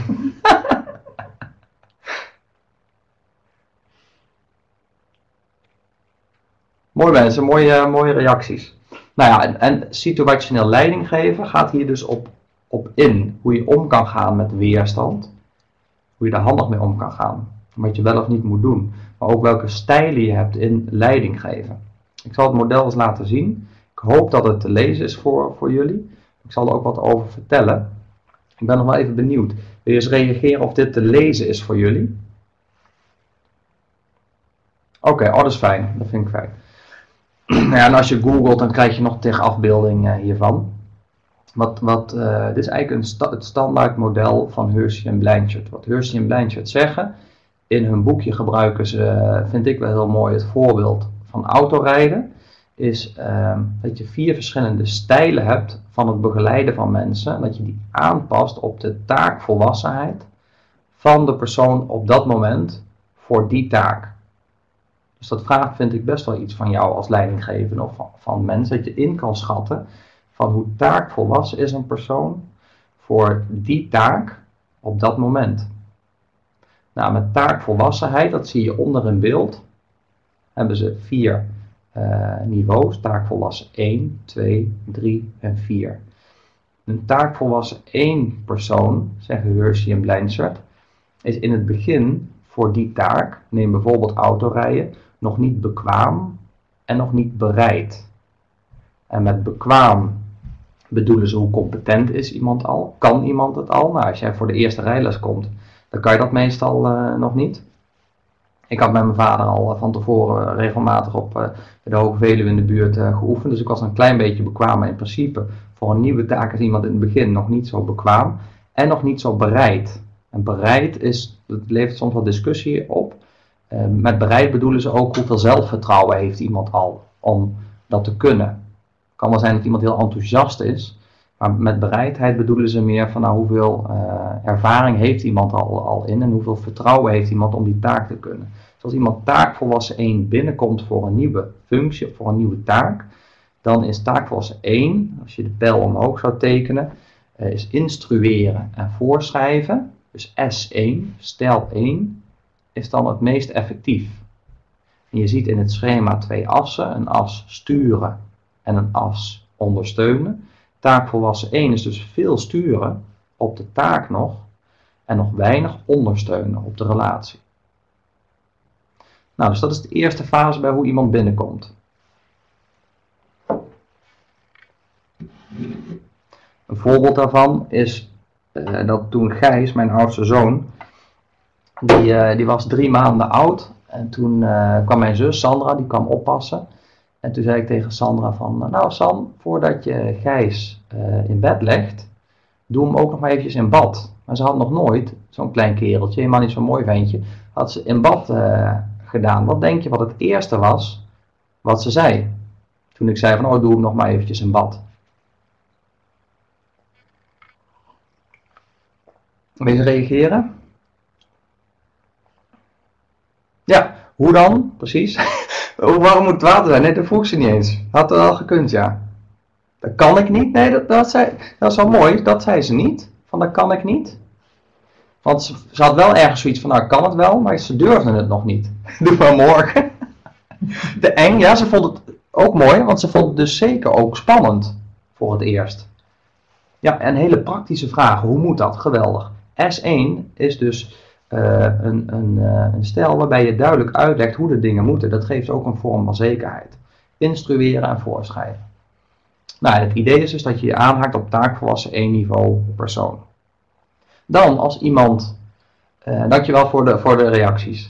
Mooi mensen, mooie reacties. Nou ja, en situationeel leiding geven gaat hier dus op in. Hoe je om kan gaan met weerstand. Hoe je daar handig mee om kan gaan. Wat je wel of niet moet doen. Maar ook welke stijlen je hebt in leiding geven. Ik zal het model eens laten zien. Ik hoop dat het te lezen is voor jullie. Ik zal er ook wat over vertellen. Ik ben nog wel even benieuwd. Wil je eens reageren of dit te lezen is voor jullie? Oké, dat is fijn. Dat vind ik fijn. Ja, en als je googelt, dan krijg je nog tegen afbeelding hiervan. Dit is eigenlijk het standaard model van Hershey en Blanchard. Wat Hershey en Blanchard zeggen, in hun boekje gebruiken ze, vind ik wel heel mooi, het voorbeeld van autorijden. Is dat je 4 verschillende stijlen hebt van het begeleiden van mensen. En dat je die aanpast op de taakvolwassenheid van de persoon op dat moment voor die taak. Dus dat vraagt, vind ik, best wel iets van jou als leidinggevende of van mensen. Dat je in kan schatten van hoe taakvolwassen is een persoon voor die taak op dat moment. Nou, met taakvolwassenheid, dat zie je onder in beeld, hebben ze 4 niveaus. Taakvolwassen 1, 2, 3 en 4. Een taakvolwassen 1 persoon, zeggen Hershey en Blanchard, is in het begin voor die taak, neem bijvoorbeeld autorijden, nog niet bekwaam en nog niet bereid. En met bekwaam Bedoelen ze hoe competent is iemand al? Kan iemand het al? Nou, als jij voor de eerste rijles komt, dan kan je dat meestal nog niet. Ik had met mijn vader al van tevoren regelmatig op de Hoge Veluwe in de buurt geoefend. Dus ik was een klein beetje bekwaam. Maar in principe voor een nieuwe taak is iemand in het begin nog niet zo bekwaam. En nog niet zo bereid. En bereid dat levert soms wat discussie op. Met bereid bedoelen ze ook hoeveel zelfvertrouwen heeft iemand al om dat te kunnen. Het kan wel zijn dat iemand heel enthousiast is. Maar met bereidheid bedoelen ze meer van nou, hoeveel ervaring heeft iemand al in en hoeveel vertrouwen heeft iemand om die taak te kunnen. Dus als iemand taakvolwassen 1 binnenkomt voor een nieuwe functie of voor een nieuwe taak, dan is taakvolwassen 1, als je de pijl omhoog zou tekenen, is instrueren en voorschrijven. Dus S1, stijl 1, is dan het meest effectief. En je ziet in het schema 2 assen, een as sturen en een as ondersteunen. Taakvolwassen 1 is dus veel sturen op de taak nog en nog weinig ondersteunen op de relatie. Nou, dus dat is de eerste fase bij hoe iemand binnenkomt. Een voorbeeld daarvan is dat toen Gijs, mijn oudste zoon, die was 3 maanden oud en toen kwam mijn zus Sandra, die kwam oppassen. En toen zei ik tegen Sandra van, nou San, voordat je Gijs in bed legt, doe hem ook nog maar eventjes in bad. Maar ze had nog nooit, zo'n klein kereltje, helemaal niet zo'n mooi ventje, had ze in bad gedaan. Wat denk je wat het eerste was wat ze zei? Toen ik zei van, oh doe hem nog maar eventjes in bad. Wil je reageren? Ja, hoe dan? Precies. Hoe warm moet het water zijn? Nee, dat vroeg ze niet eens. Had er wel gekund, ja. Dat kan ik niet. Nee, dat is wel mooi. Dat zei ze niet. Van dat kan ik niet. Want ze had wel ergens zoiets van, nou ik kan het wel, maar ze durfde het nog niet. Doe maar morgen. De eng, ja, ze vond het ook mooi, want ze vond het dus zeker ook spannend voor het eerst. Ja, en hele praktische vragen. Hoe moet dat? Geweldig. S1 is dus een stijl waarbij je duidelijk uitlegt hoe de dingen moeten. Dat geeft ook een vorm van zekerheid. Instrueren en voorschrijven. Nou, het idee is dus dat je je aanhaakt op taakvolwassen 1 niveau persoon. Dan als iemand, dankjewel voor de reacties.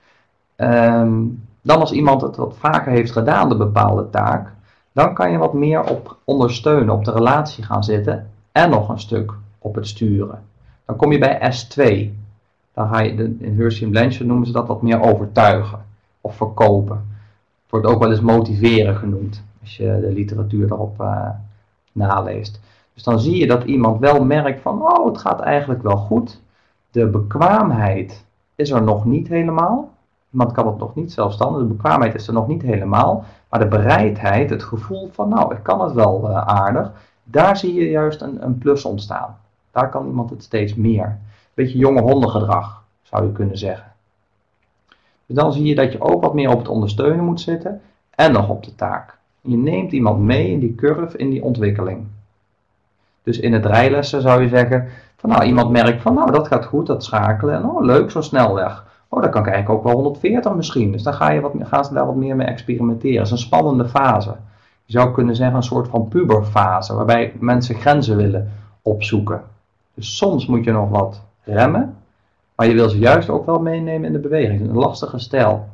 Dan als iemand het wat vaker heeft gedaan, de bepaalde taak, dan kan je wat meer op ondersteunen, op de relatie gaan zitten en nog een stuk op het sturen. Dan kom je bij S2. Dan ga je, in Hersey en Blanchard noemen ze dat wat meer overtuigen of verkopen. Het wordt ook wel eens motiveren genoemd, als je de literatuur daarop naleest. Dus dan zie je dat iemand wel merkt van, oh het gaat eigenlijk wel goed. De bekwaamheid is er nog niet helemaal. Iemand kan het nog niet zelfstandig, de bekwaamheid is er nog niet helemaal. Maar de bereidheid, het gevoel van, nou ik kan het wel aardig. Daar zie je juist een plus ontstaan. Daar kan iemand het steeds meer. Beetje jonge hondengedrag, zou je kunnen zeggen. Dus dan zie je dat je ook wat meer op het ondersteunen moet zitten en nog op de taak. Je neemt iemand mee in die curve, in die ontwikkeling. Dus in het rijlessen zou je zeggen, van nou iemand merkt van nou dat gaat goed, dat schakelen. En oh leuk, zo snel weg. Oh, dan kan ik eigenlijk ook wel 140 misschien. Dus dan gaan ze daar wat meer mee experimenteren. Het is een spannende fase. Je zou kunnen zeggen een soort van puberfase, waarbij mensen grenzen willen opzoeken. Dus soms moet je nog wat remmen, maar je wil ze juist ook wel meenemen in de beweging. Een lastige stijl.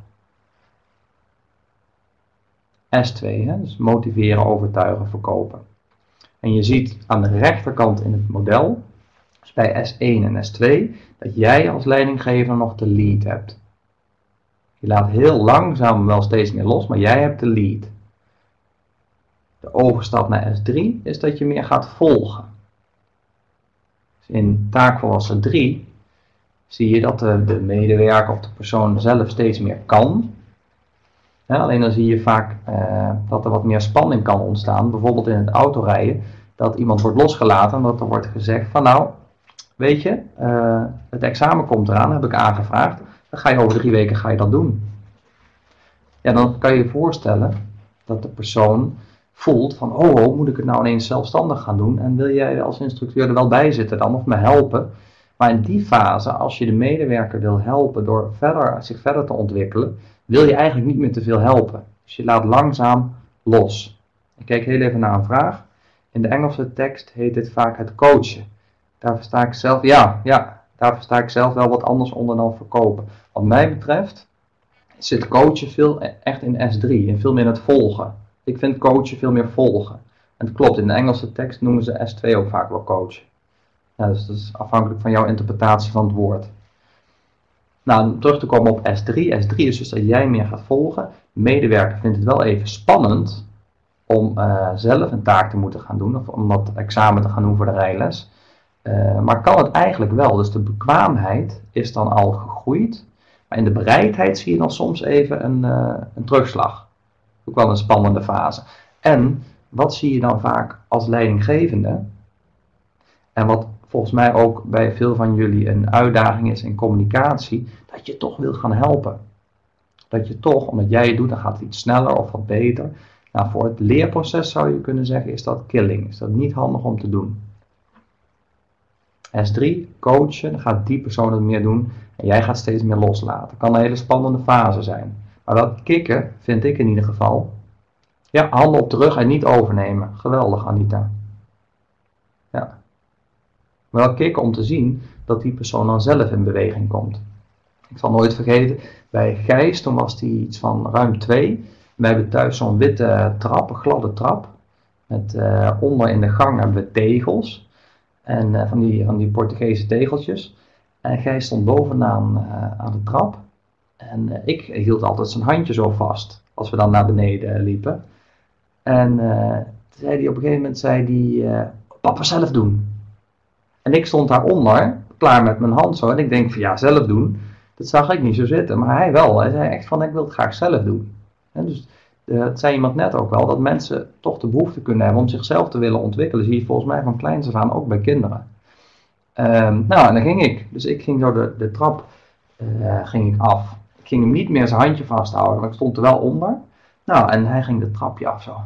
S2, hè? Dus motiveren, overtuigen, verkopen. En je ziet aan de rechterkant in het model, dus bij S1 en S2, dat jij als leidinggever nog de lead hebt. Je laat heel langzaam wel steeds meer los, maar jij hebt de lead. De overstap naar S3 is dat je meer gaat volgen. Dus in taakvolwassen 3 zie je dat de medewerker of de persoon zelf steeds meer kan. Ja, alleen dan zie je vaak dat er wat meer spanning kan ontstaan. Bijvoorbeeld in het autorijden, dat iemand wordt losgelaten en dat er wordt gezegd van nou, weet je, het examen komt eraan, heb ik aangevraagd. Dan ga je over 3 weken dat doen. Ja, dan kan je je voorstellen dat de persoon voelt van oh, moet ik het nou ineens zelfstandig gaan doen? En wil jij als instructeur er wel bij zitten dan of me helpen? Maar in die fase, als je de medewerker wil helpen door zich verder te ontwikkelen, wil je eigenlijk niet meer te veel helpen. Dus je laat langzaam los. Ik kijk heel even naar een vraag. In de Engelse tekst heet dit vaak het coachen. Daar versta ik zelf, daar versta ik zelf wel wat anders onder dan verkopen. Wat mij betreft zit coachen veel echt in S3 en veel meer in het volgen. Ik vind coachen veel meer volgen. En het klopt, in de Engelse tekst noemen ze S2 ook vaak wel coachen. Ja, dus dat is afhankelijk van jouw interpretatie van het woord. Nou, om terug te komen op S3. S3 is dus dat jij meer gaat volgen. De medewerker vindt het wel even spannend om zelf een taak te moeten gaan doen. Of om dat examen te gaan doen voor de rijles. Maar kan het eigenlijk wel. Dus de bekwaamheid is dan al gegroeid. Maar in de bereidheid zie je dan soms even een terugslag. Ook wel een spannende fase. En wat zie je dan vaak als leidinggevende? En wat volgens mij ook bij veel van jullie een uitdaging is in communicatie, dat je toch wilt gaan helpen. Dat je toch, omdat jij het doet, dan gaat het iets sneller of wat beter. Nou, voor het leerproces zou je kunnen zeggen, is dat killing. Is dat niet handig om te doen. S3, coachen, dan gaat die persoon het meer doen en jij gaat steeds meer loslaten. Kan een hele spannende fase zijn. Maar dat kicken, vind ik in ieder geval, ja, handen op de rug en niet overnemen. Geweldig, Anita. Ja. Wel kicken om te zien dat die persoon dan zelf in beweging komt. Ik zal nooit vergeten, bij Gijs, toen was die iets van ruim 2. We hebben thuis zo'n witte trap, een gladde trap. Met onder in de gang hebben we tegels. En van die Portugese tegeltjes. En Gijs stond bovenaan aan de trap. En ik hield altijd zijn handje zo vast, als we dan naar beneden liepen. En toen zei hij op een gegeven moment, papa zelf doen. En ik stond daaronder, klaar met mijn hand zo. En ik denk van ja, zelf doen. Dat zag ik niet zo zitten. Maar hij wel. Hij zei echt van ik wil het graag zelf doen. En dus het zei iemand net ook wel. Dat mensen toch de behoefte kunnen hebben om zichzelf te willen ontwikkelen. Zie je volgens mij van kleins af aan ook bij kinderen. Nou en dan ging ik. Dus ik ging zo de trap ging ik af. Ik ging hem niet meer zijn handje vasthouden. Maar ik stond er wel onder. Nou en hij ging de trapje af zo.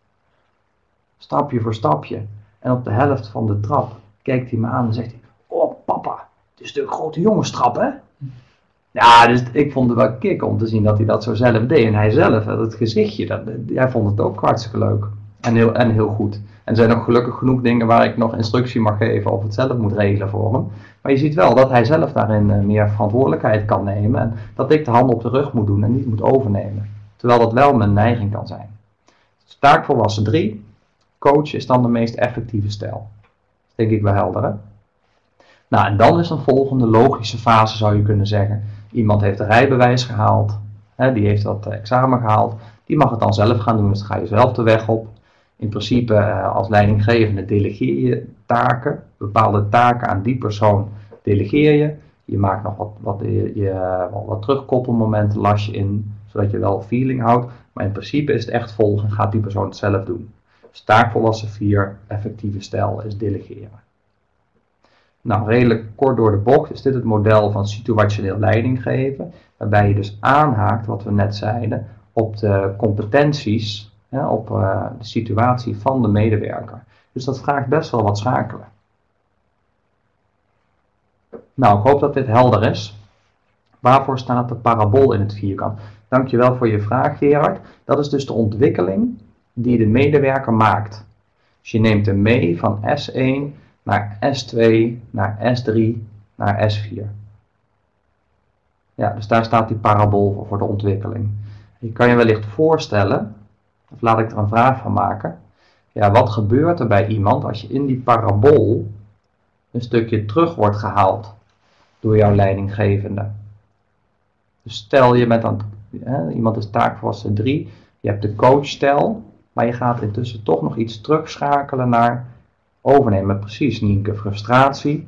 Stapje voor stapje. En op de helft van de trap kijkt hij me aan en zegt hij, oh papa, het is de grote jongenstrap hè? Ja, dus ik vond het wel kicken om te zien dat hij dat zo zelf deed. En hij zelf, het gezichtje, hij vond het ook hartstikke leuk. En heel goed. En er zijn nog gelukkig genoeg dingen waar ik nog instructie mag geven of het zelf moet regelen voor hem. Maar je ziet wel dat hij zelf daarin meer verantwoordelijkheid kan nemen. En dat ik de handen op de rug moet doen en niet moet overnemen. Terwijl dat wel mijn neiging kan zijn. Dus taakvolwassen 3. Coach is dan de meest effectieve stijl. Denk ik wel helder, hè? Nou, en dan is een volgende logische fase, zou je kunnen zeggen. Iemand heeft een rijbewijs gehaald, hè, die heeft dat examen gehaald, die mag het dan zelf gaan doen, dus dan ga je zelf de weg op. In principe, als leidinggevende delegeer je taken, bepaalde taken aan die persoon delegeer je. Je maakt nog wat terugkoppelmomenten, las je in, zodat je wel feeling houdt. Maar in principe is het echt volgen, gaat die persoon het zelf doen. Dus taakvolwassen 4, effectieve stijl is delegeren. Nou, redelijk kort door de bocht is dit het model van situationeel leiding geven, waarbij je dus aanhaakt, wat we net zeiden, op de competenties, op de situatie van de medewerker. Dus dat vraagt best wel wat schakelen. Nou, ik hoop dat dit helder is. Waarvoor staat de parabool in het vierkant? Dankjewel voor je vraag, Gerard. Dat is dus de ontwikkeling die de medewerker maakt. Dus je neemt hem mee van S1 naar S2, naar S3, naar S4. Ja, dus daar staat die parabool voor de ontwikkeling. Je kan je wellicht voorstellen, of laat ik er een vraag van maken. Ja, wat gebeurt er bij iemand als je in die parabool een stukje terug wordt gehaald door jouw leidinggevende? Dus stel je bent iemand is taakvolwassen 3, je hebt de coachstijl, maar je gaat intussen toch nog iets terugschakelen naar overnemen. Precies, Nienke, frustratie.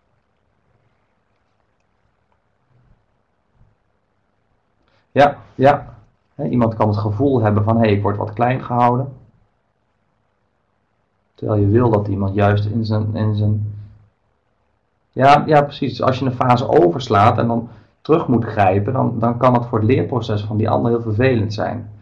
Ja. Iemand kan het gevoel hebben van, ik word wat klein gehouden. Terwijl je wil dat iemand juist in zijn... Ja, precies. Als je een fase overslaat en dan terug moet grijpen, dan kan het voor het leerproces van die ander heel vervelend zijn.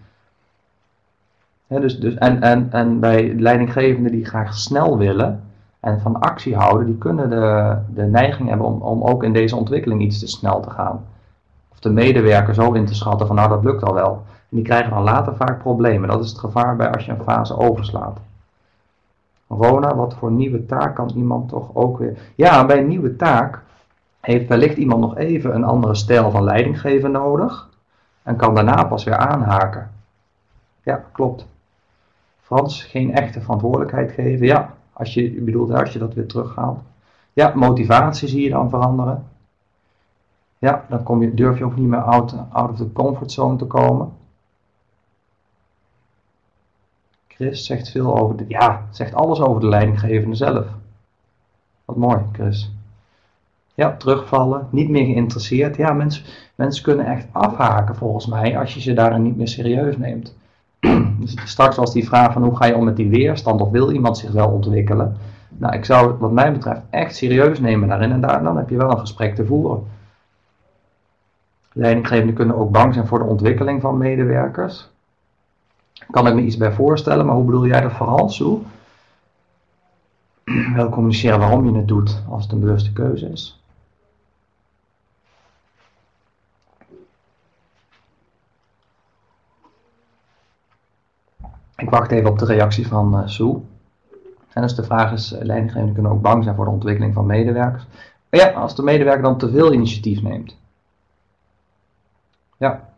En bij leidinggevenden die graag snel willen en van actie houden, die kunnen de neiging hebben om ook in deze ontwikkeling iets te snel te gaan. Of de medewerker zo in te schatten van nou dat lukt al wel. En die krijgen dan later vaak problemen. Dat is het gevaar bij als je een fase overslaat. Rona, wat voor nieuwe taak kan iemand toch ook weer... Ja, bij een nieuwe taak heeft wellicht iemand nog even een andere stijl van leidinggeven nodig. En kan daarna pas weer aanhaken. Ja, klopt. Frans, geen echte verantwoordelijkheid geven. Ja, als je dat weer terughaalt. Ja, motivatie zie je dan veranderen. Ja, dan durf je ook niet meer out of the comfort zone te komen. Chris zegt zegt alles over de leidinggevende zelf. Wat mooi, Chris. Ja, terugvallen, niet meer geïnteresseerd. Ja, mensen kunnen echt afhaken volgens mij als je ze daarin niet meer serieus neemt. Dus straks was die vraag van hoe ga je om met die weerstand of wil iemand zich wel ontwikkelen? Nou, ik zou het wat mij betreft echt serieus nemen daarin en dan heb je wel een gesprek te voeren. Leidinggevenden kunnen ook bang zijn voor de ontwikkeling van medewerkers. Kan ik me iets bij voorstellen, maar hoe bedoel jij dat vooral, Sue? Wel communiceren waarom je het doet als het een bewuste keuze is. Ik wacht even op de reactie van Sue. En dus de vraag is, leidinggevenden kunnen ook bang zijn voor de ontwikkeling van medewerkers. Maar ja, als de medewerker dan te veel initiatief neemt. Ja.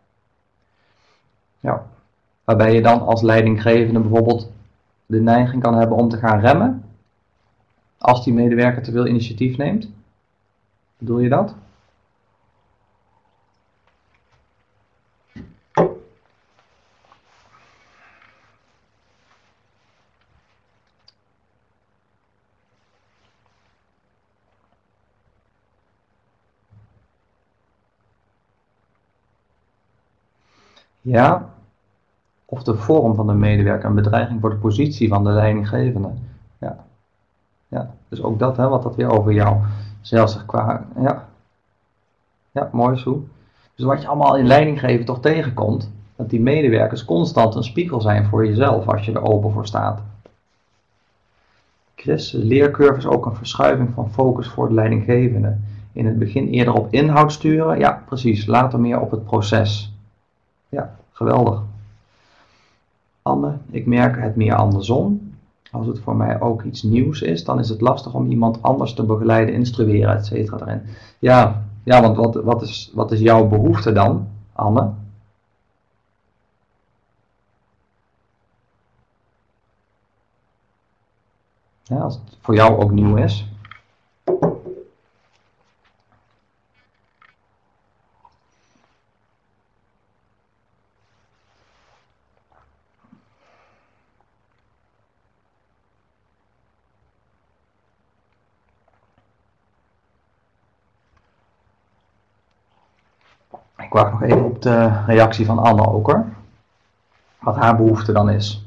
Waarbij je dan als leidinggevende bijvoorbeeld de neiging kan hebben om te gaan remmen. Als die medewerker te veel initiatief neemt. Bedoel je dat? Ja, of de vorm van de medewerker een bedreiging voor de positie van de leidinggevende. Ja, dus ook dat, wat dat weer over jou zelf zegt qua, ja, mooi zo. Dus wat je allemaal in leidinggeven toch tegenkomt, dat die medewerkers constant een spiegel zijn voor jezelf als je er open voor staat. Chris, de leercurve is ook een verschuiving van focus voor de leidinggevende. In het begin eerder op inhoud sturen, ja precies, later meer op het proces. Ja, geweldig. Anne, ik merk het meer andersom. Als het voor mij ook iets nieuws is, dan is het lastig om iemand anders te begeleiden, instrueren, etc. erin. Ja, want wat is jouw behoefte dan, Anne? Ja, als het voor jou ook nieuw is. Ik wacht nog even op de reactie van Anne ook hoor. Wat haar behoefte dan is.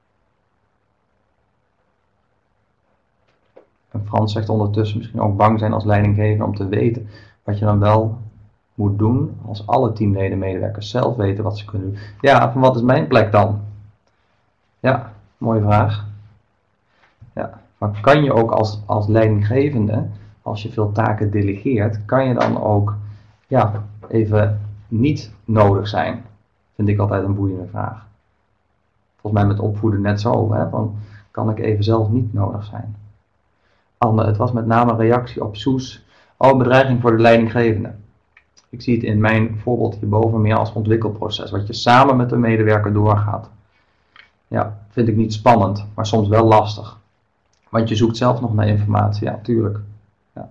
En Frans zegt ondertussen misschien ook bang zijn als leidinggever om te weten wat je dan wel moet doen als alle teamleden, medewerkers zelf weten wat ze kunnen doen. Ja, van wat is mijn plek dan? Ja, mooie vraag. Ja, maar kan je ook als leidinggevende, als je veel taken delegeert, kan je dan ook even niet nodig zijn? Vind ik altijd een boeiende vraag. Volgens mij met opvoeden net zo, van kan ik even zelf niet nodig zijn? Anne, het was met name een reactie op Soes. Bedreiging voor de leidinggevende. Ik zie het in mijn voorbeeld hierboven meer als ontwikkelproces, wat je samen met de medewerker doorgaat. Ja, vind ik niet spannend, maar soms wel lastig. Want je zoekt zelf nog naar informatie, ja, tuurlijk. Ja.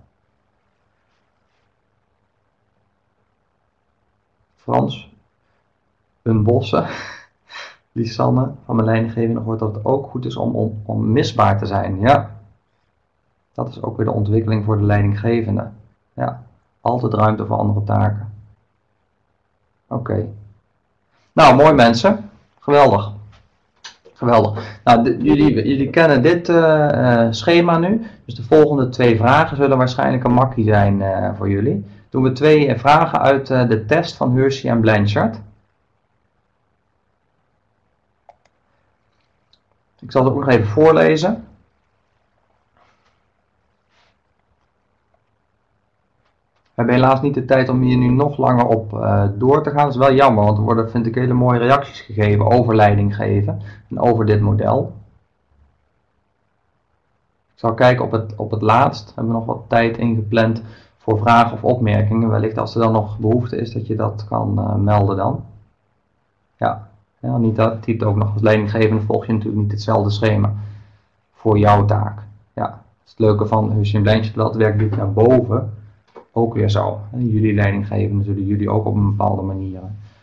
Frans, een bossen. Lisanne van mijn leidinggevende hoort dat het ook goed is om onmisbaar te zijn. Ja, dat is ook weer de ontwikkeling voor de leidinggevende. Ja, altijd ruimte voor andere taken. Oké. Nou, mooi mensen. Geweldig. Geweldig. Nou, jullie kennen dit schema nu. Dus de volgende 2 vragen zullen waarschijnlijk een makkie zijn voor jullie. Doen we 2 vragen uit de test van Hershey en Blanchard. Ik zal het ook nog even voorlezen. We hebben helaas niet de tijd om hier nu nog langer op door te gaan. Dat is wel jammer, want er worden, vind ik, hele mooie reacties gegeven over leiding geven en over dit model. zal kijken op het laatst. Hebben we nog wat tijd ingepland voor vragen of opmerkingen. Wellicht als er dan nog behoefte is dat je dat kan melden dan. Ja, niet dat typt ook nog als leidinggevende volg je natuurlijk niet hetzelfde schema voor jouw taak. Ja, dat is het leuke van Husje en Blijntje Bladwerk doet naar boven ook weer zo. Jullie leidinggevenden zullen jullie ook op een bepaalde manier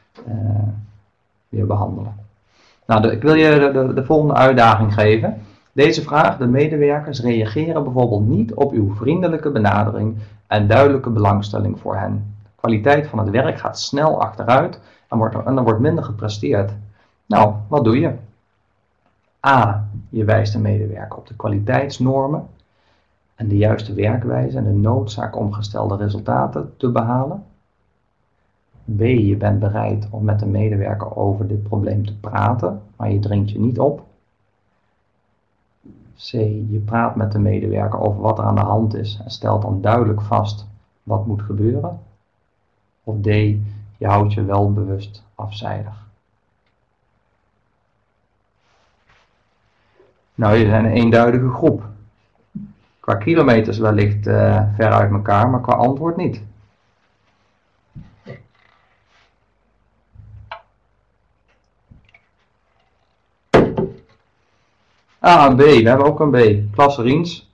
weer behandelen. Nou, ik wil je de volgende uitdaging geven. Deze vraag: de medewerkers reageren bijvoorbeeld niet op uw vriendelijke benadering en duidelijke belangstelling voor hen. De kwaliteit van het werk gaat snel achteruit en er wordt minder gepresteerd. Nou, wat doe je? A. Je wijst de medewerker op de kwaliteitsnormen en de juiste werkwijze en de noodzaak om gestelde resultaten te behalen. B. Je bent bereid om met de medewerker over dit probleem te praten, maar je dringt je niet op. C. Je praat met de medewerker over wat er aan de hand is en stelt dan duidelijk vast wat moet gebeuren. Of D. Je houdt je wel bewust afzijdig. Nou, jullie zijn een eenduidige groep. Qua kilometers wellicht ver uit elkaar, maar qua antwoord niet. A en B, we hebben ook een B. Klasse Riens.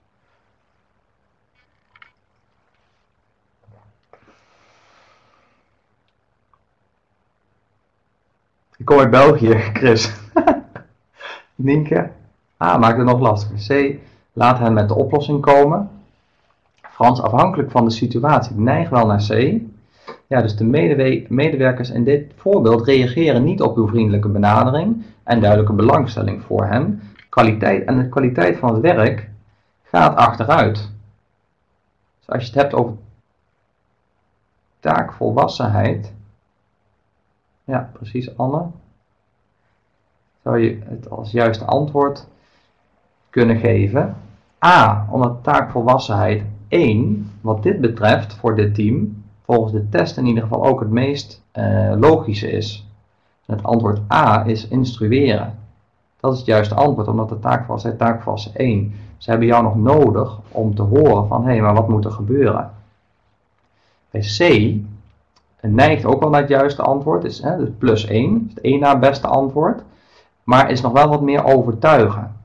Ik kom uit België, Chris. Nienke. A, maakt het nog lastiger. C, laat hen met de oplossing komen. Frans, afhankelijk van de situatie. Ik neig wel naar C. Ja, dus de medewerkers in dit voorbeeld reageren niet op uw vriendelijke benadering en duidelijke belangstelling voor hen. De kwaliteit van het werk gaat achteruit. Dus als je het hebt over taakvolwassenheid, ja, precies, Anne, zou je het als juiste antwoord kunnen geven. A, omdat taakvolwassenheid 1, wat dit betreft voor dit team, volgens de test in ieder geval ook het meest logische is. En het antwoord A is instrueren. Dat is het juiste antwoord, omdat de taakvolwassen 1. Ze hebben jou nog nodig om te horen van, hé, maar wat moet er gebeuren? Bij C neigt ook wel naar het juiste antwoord, is dus plus 1, is het 1 na beste antwoord, maar is nog wel wat meer overtuigen.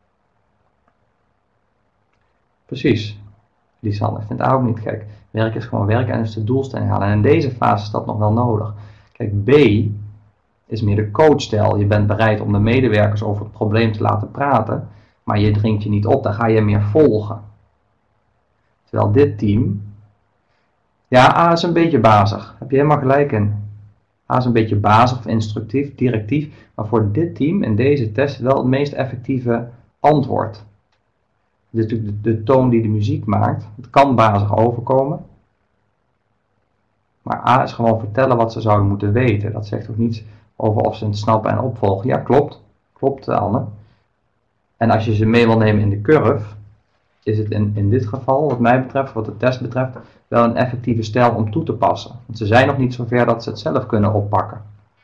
Precies. Lisanne, ik vind het ook niet gek. Werk is gewoon werk en is de doelstelling halen. En in deze fase is dat nog wel nodig. Kijk, B is meer de coachstijl. Je bent bereid om de medewerkers over het probleem te laten praten, maar je dringt je niet op, dan ga je meer volgen. Terwijl dit team, ja, A is een beetje bazig. Heb je helemaal gelijk in. A is een beetje bazig of instructief, directief, maar voor dit team in deze test wel het meest effectieve antwoord. Dit is natuurlijk de toon die de muziek maakt. Het kan bazig overkomen. Maar A is gewoon vertellen wat ze zouden moeten weten. Dat zegt ook niets over of ze het snappen en opvolgen. Ja, klopt. Klopt, Anne. En als je ze mee wil nemen in de curve, is het in dit geval, wat mij betreft, wat de test betreft, wel een effectieve stijl om toe te passen. Want ze zijn nog niet zover dat ze het zelf kunnen oppakken.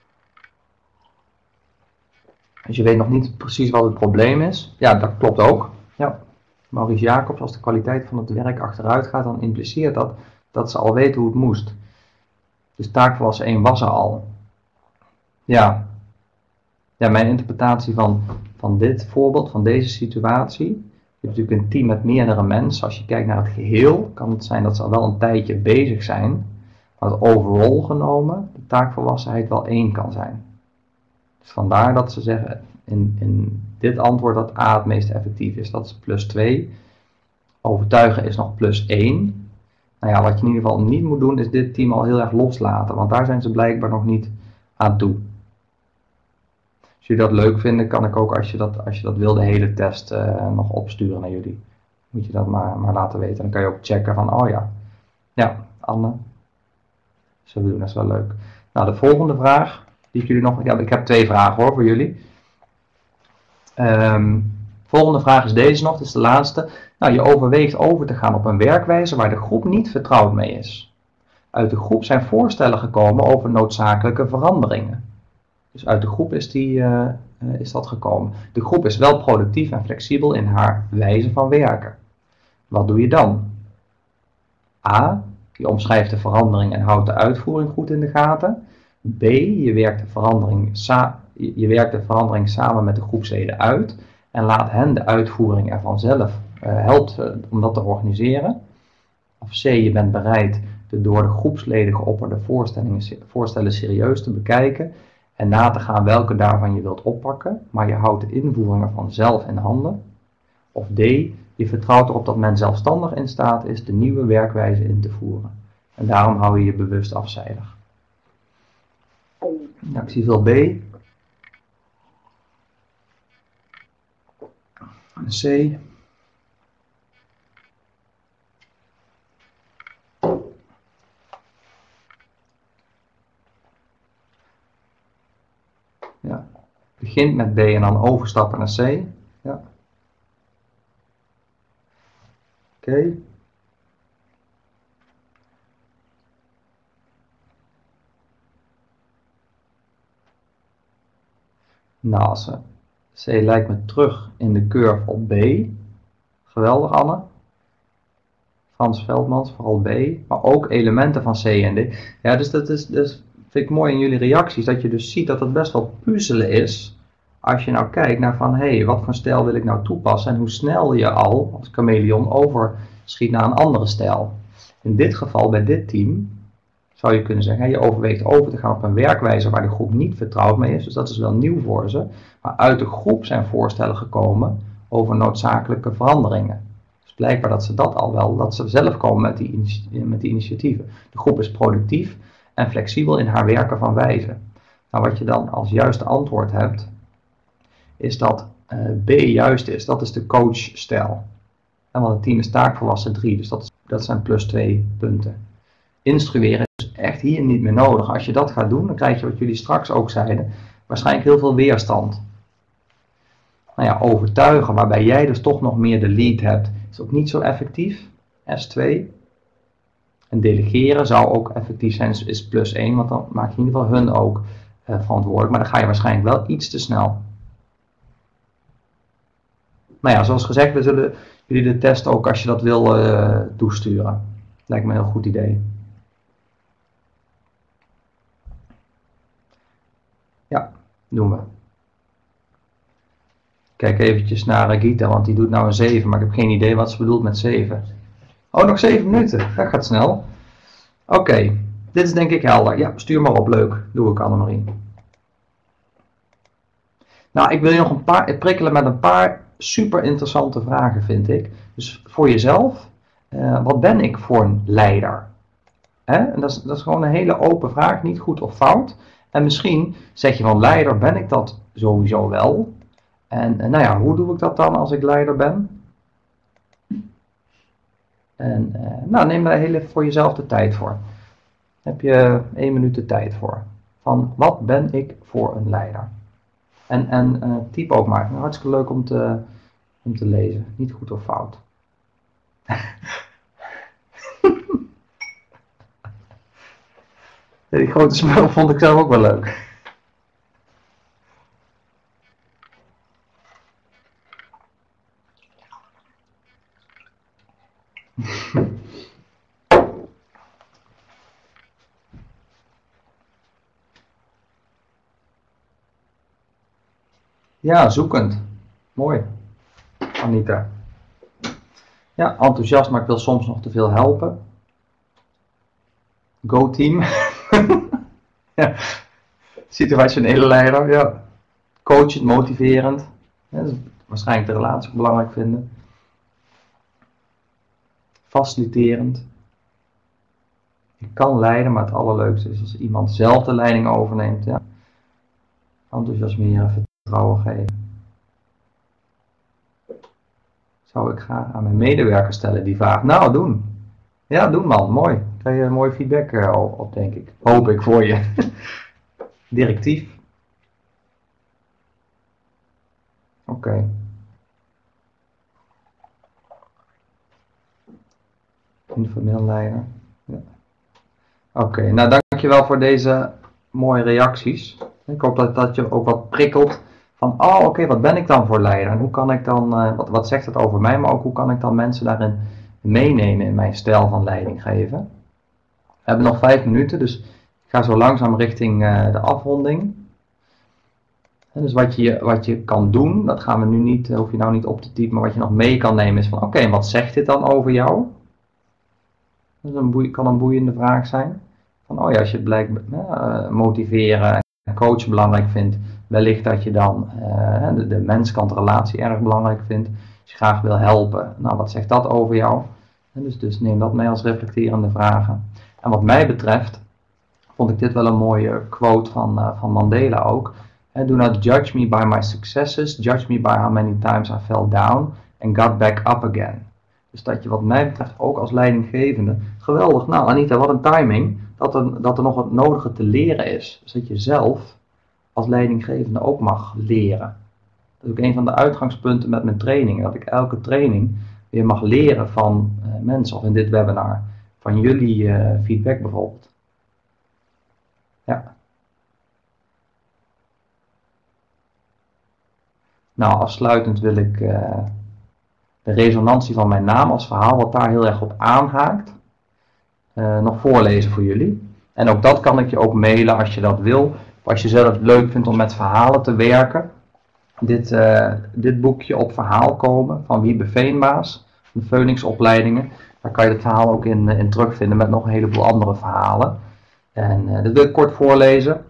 Dus je weet nog niet precies wat het probleem is. Ja, dat klopt ook. Ja. Maurice Jacobs, als de kwaliteit van het werk achteruit gaat, dan impliceert dat dat ze al weten hoe het moest. Dus taakvolwassen 1 was er al. Ja, mijn interpretatie van dit voorbeeld, van deze situatie. Je hebt natuurlijk een team met meerdere mensen. Als je kijkt naar het geheel, kan het zijn dat ze al wel een tijdje bezig zijn. Maar het overal genomen, de taakvolwassenheid wel 1 kan zijn. Dus vandaar dat ze zeggen in dit antwoord dat A het meest effectief is. Dat is plus 2. Overtuigen is nog plus 1. Nou ja, wat je in ieder geval niet moet doen, is dit team al heel erg loslaten. Want daar zijn ze blijkbaar nog niet aan toe. Als jullie dat leuk vinden, kan ik ook, als je dat wil, de hele test nog opsturen naar jullie. Moet je dat maar laten weten. Dan kan je ook checken van, oh ja. Ja, Anne. Zullen we doen, dat is wel leuk. Nou, de volgende vraag, die ik jullie nog... Ja, ik heb 2 vragen hoor, voor jullie. Volgende vraag is deze nog, dat is de laatste. Nou, je overweegt over te gaan op een werkwijze waar de groep niet vertrouwd mee is. Uit de groep zijn voorstellen gekomen over noodzakelijke veranderingen. Dus uit de groep is die is dat gekomen. De groep is wel productief en flexibel in haar wijze van werken. Wat doe je dan? A. Je omschrijft de verandering en houdt de uitvoering goed in de gaten. B. Je werkt de verandering samen met de groepsleden uit en laat hen de uitvoering ervan zelf helpt om dat te organiseren. Of C. Je bent bereid de door de groepsleden geopperde voorstellen serieus te bekijken en na te gaan welke daarvan je wilt oppakken, maar je houdt de invoering ervan zelf in handen. Of D. Je vertrouwt erop dat men zelfstandig in staat is de nieuwe werkwijze in te voeren. En daarom hou je je bewust afzijdig. Nou, ik zie veel B. En C. Ja. Begint met B en dan overstappen naar C. Ja. Oké. Nou, C lijkt me terug in de curve op B. Geweldig, Anne. Frans Veldmans, vooral B. Maar ook elementen van C en D. Ja, dus dat vind ik mooi in jullie reacties. Dat je dus ziet dat het best wel puzzelen is. Als je nou kijkt naar van, hé, wat voor stijl wil ik nou toepassen. En hoe snel je al, als chameleon, overschiet naar een andere stijl. In dit geval, bij dit team, zou je kunnen zeggen, je overweegt over te gaan op een werkwijze waar de groep niet vertrouwd mee is. Dus dat is wel nieuw voor ze. Maar uit de groep zijn voorstellen gekomen over noodzakelijke veranderingen. Dus blijkbaar dat ze dat al wel, dat ze zelf komen met die initiatieven. De groep is productief en flexibel in haar werken van wijze. Nou, wat je dan als juiste antwoord hebt, is dat B juist is. Dat is de coachstijl. En want het team is taakvolwassen 3, dus dat zijn +2 punten. Instrueren is echt hier niet meer nodig. Als je dat gaat doen, dan krijg je wat jullie straks ook zeiden, waarschijnlijk heel veel weerstand. Nou ja, overtuigen, waarbij jij dus toch nog meer de lead hebt, is ook niet zo effectief. S2. En delegeren zou ook effectief zijn, is +1, want dan maak je in ieder geval hun ook verantwoordelijk. Maar dan ga je waarschijnlijk wel iets te snel. Nou ja, zoals gezegd, we zullen jullie de test ook, als je dat wil, toesturen. Lijkt me een heel goed idee. Ja, doen we. Kijk eventjes naar Gita, want die doet nou een 7, maar ik heb geen idee wat ze bedoelt met 7. Oh, nog 7 minuten. Dat gaat snel. Oké, dit is denk ik helder. Ja, stuur maar op. Leuk. Doe ik, Annemarie. Nou, ik wil je nog prikkelen met een paar super interessante vragen, vind ik. Dus voor jezelf, wat ben ik voor een leider? En dat is gewoon een hele open vraag, niet goed of fout. En misschien zeg je van leider, ben ik dat sowieso wel? En nou ja, hoe doe ik dat dan als ik leider ben? En nou, neem daar heel even voor jezelf de tijd voor. Heb je 1 minuut de tijd voor. Van wat ben ik voor een leider? En type ook maar. Hartstikke leuk om te lezen. Niet goed of fout. Die grote smel vond ik zelf ook wel leuk. Ja, zoekend. Mooi. Anita. Ja, enthousiast, maar ik wil soms nog te veel helpen. Go team. Ja. Situationele leider, ja. Coachend, motiverend. Ja, dus waarschijnlijk de relatie ook belangrijk vinden. Faciliterend. Je kan leiden, maar het allerleukste is als iemand zelf de leiding overneemt. Ja. Enthousiasmeren, vertrouwen geven. Zou ik graag aan mijn medewerkers stellen die vraag. Nou, doen. Ja, doen man. Mooi. Daar krijg je mooi feedback op, denk ik. Hoop ik voor je. Directief. Oké. Informeel leider. Ja. Oké, nou dankjewel voor deze mooie reacties. Ik hoop dat je ook wat prikkelt van, oh oké, wat ben ik dan voor leider? En hoe kan ik dan, wat zegt het over mij, maar ook hoe kan ik dan mensen daarin meenemen in mijn stijl van leiding geven? We hebben nog 5 minuten, dus ik ga zo langzaam richting de afronding. En dus wat je kan doen, dat gaan we nu niet, hoef je nou niet op te typen, maar wat je nog mee kan nemen is van, oké, wat zegt dit dan over jou? Dat kan een boeiende vraag zijn. Van, oh ja, als je het blijkt motiveren en coachen belangrijk vindt, wellicht dat je dan de menskant relatie erg belangrijk vindt. Als je graag wil helpen, nou wat zegt dat over jou? En dus neem dat mee als reflecterende vragen. En wat mij betreft, vond ik dit wel een mooie quote van Mandela ook. Do not judge me by my successes, judge me by how many times I fell down and got back up again. Dus dat je wat mij betreft ook als leidinggevende, geweldig, nou Anita, wat een timing, dat er nog wat nodige te leren is. Dus dat je zelf als leidinggevende ook mag leren. Dat is ook een van de uitgangspunten met mijn training, dat ik elke training weer mag leren van mensen, of in dit webinar, van jullie feedback bijvoorbeeld. Ja. Nou, afsluitend wil ik de resonantie van mijn naam als verhaal, wat daar heel erg op aanhaakt, nog voorlezen voor jullie. En ook dat kan ik je ook mailen als je dat wil. Of als je zelf het leuk vindt om met verhalen te werken. Dit boekje Op Verhaal komen van Wiebe Veenbaas, de Phoenixopleidingen. Daar kan je het verhaal ook in terugvinden met nog een heleboel andere verhalen. En dat wil ik kort voorlezen.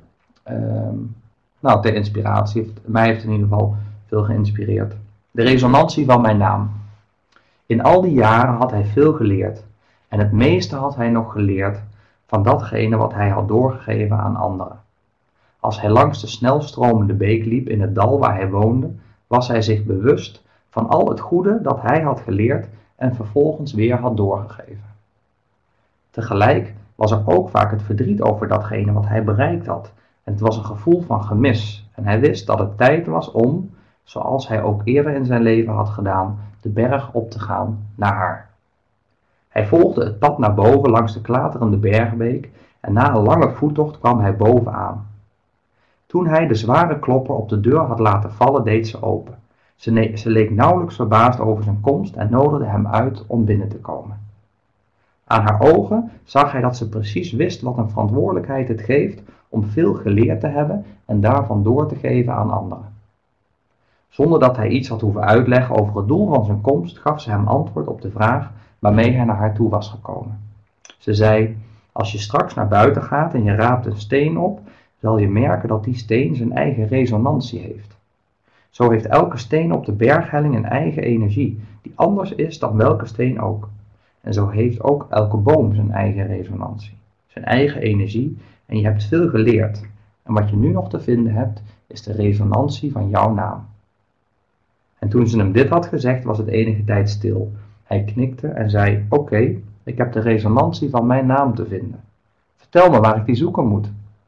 Nou, ter inspiratie. Mij heeft in ieder geval veel geïnspireerd. De resonantie van mijn naam. In al die jaren had hij veel geleerd. En het meeste had hij nog geleerd van datgene wat hij had doorgegeven aan anderen. Als hij langs de snelstromende beek liep in het dal waar hij woonde, was hij zich bewust van al het goede dat hij had geleerd en vervolgens weer had doorgegeven. Tegelijk was er ook vaak het verdriet over datgene wat hij bereikt had. En het was een gevoel van gemis. En hij wist dat het tijd was om, zoals hij ook eerder in zijn leven had gedaan, de berg op te gaan naar haar. Hij volgde het pad naar boven langs de klaterende bergbeek en na een lange voettocht kwam hij bovenaan. Toen hij de zware klopper op de deur had laten vallen, deed ze open. Ze leek nauwelijks verbaasd over zijn komst en nodigde hem uit om binnen te komen. Aan haar ogen zag hij dat ze precies wist wat een verantwoordelijkheid het geeft om veel geleerd te hebben en daarvan door te geven aan anderen. Zonder dat hij iets had hoeven uitleggen over het doel van zijn komst, gaf ze hem antwoord op de vraag waarmee hij naar haar toe was gekomen. Ze zei, als je straks naar buiten gaat en je raapt een steen op, zal je merken dat die steen zijn eigen resonantie heeft. Zo heeft elke steen op de berghelling een eigen energie, die anders is dan welke steen ook. En zo heeft ook elke boom zijn eigen resonantie, zijn eigen energie, en je hebt veel geleerd. En wat je nu nog te vinden hebt, is de resonantie van jouw naam. En toen ze hem dit had gezegd, was het enige tijd stil. Hij knikte en zei, oké, ik heb de resonantie van mijn naam te vinden. Vertel me waar ik die zoeken moet.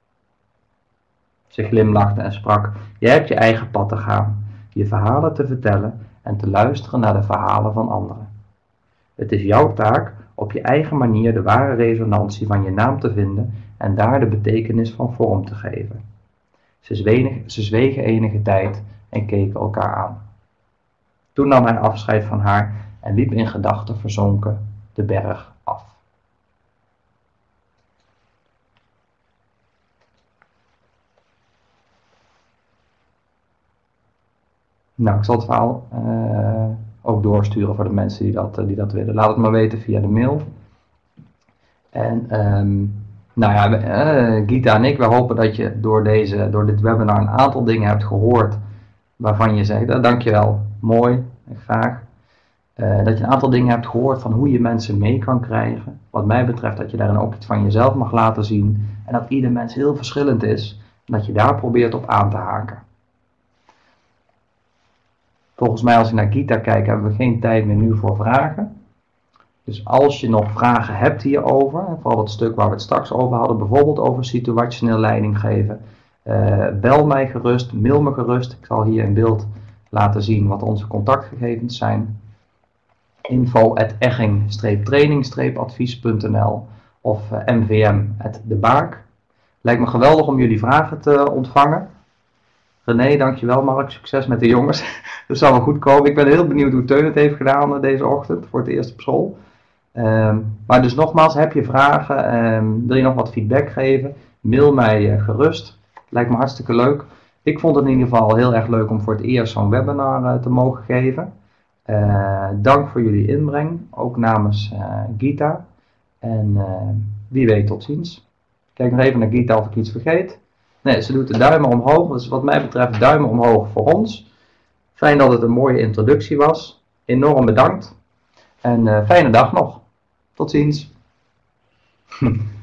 Ze glimlachte en sprak, jij hebt je eigen pad te gaan, je verhalen te vertellen en te luisteren naar de verhalen van anderen. Het is jouw taak op je eigen manier de ware resonantie van je naam te vinden en daar de betekenis van vorm te geven. Ze zwegen enige tijd en keken elkaar aan. Toen nam hij afscheid van haar en liep in gedachten verzonken de berg af. Nou, ik zal het verhaal ook doorsturen voor de mensen die dat willen. Laat het maar weten via de mail. En nou ja, Gita en ik, we hopen dat je door dit webinar een aantal dingen hebt gehoord waarvan je zegt, dankjewel, mooi, graag. Dat je een aantal dingen hebt gehoord van hoe je mensen mee kan krijgen. Wat mij betreft dat je daarin ook iets van jezelf mag laten zien. En dat ieder mens heel verschillend is. En dat je daar probeert op aan te haken. Volgens mij als ik naar Gita kijk hebben we geen tijd meer nu voor vragen. Dus als je nog vragen hebt hierover, vooral het stuk waar we het straks over hadden, bijvoorbeeld over situationeel leiding geven, bel mij gerust, mail me gerust. Ik zal hier in beeld laten zien wat onze contactgegevens zijn. info@egging-training-advies.nl of mvm@debaak. Lijkt me geweldig om jullie vragen te ontvangen. René, dankjewel Mark. Succes met de jongens. Dat zal wel goed komen. Ik ben heel benieuwd hoe Teun het heeft gedaan deze ochtend voor het eerst op school. Maar dus nogmaals, heb je vragen, wil je nog wat feedback geven, mail mij gerust. Lijkt me hartstikke leuk. Ik vond het in ieder geval heel erg leuk om voor het eerst zo'n webinar te mogen geven. Dank voor jullie inbreng, ook namens Gita. En wie weet tot ziens. Kijk nog even naar Gita of ik iets vergeet. Nee, ze doet de duimen omhoog, dus wat mij betreft duimen omhoog voor ons. Fijn dat het een mooie introductie was. Enorm bedankt. En fijne dag nog. Tot ziens.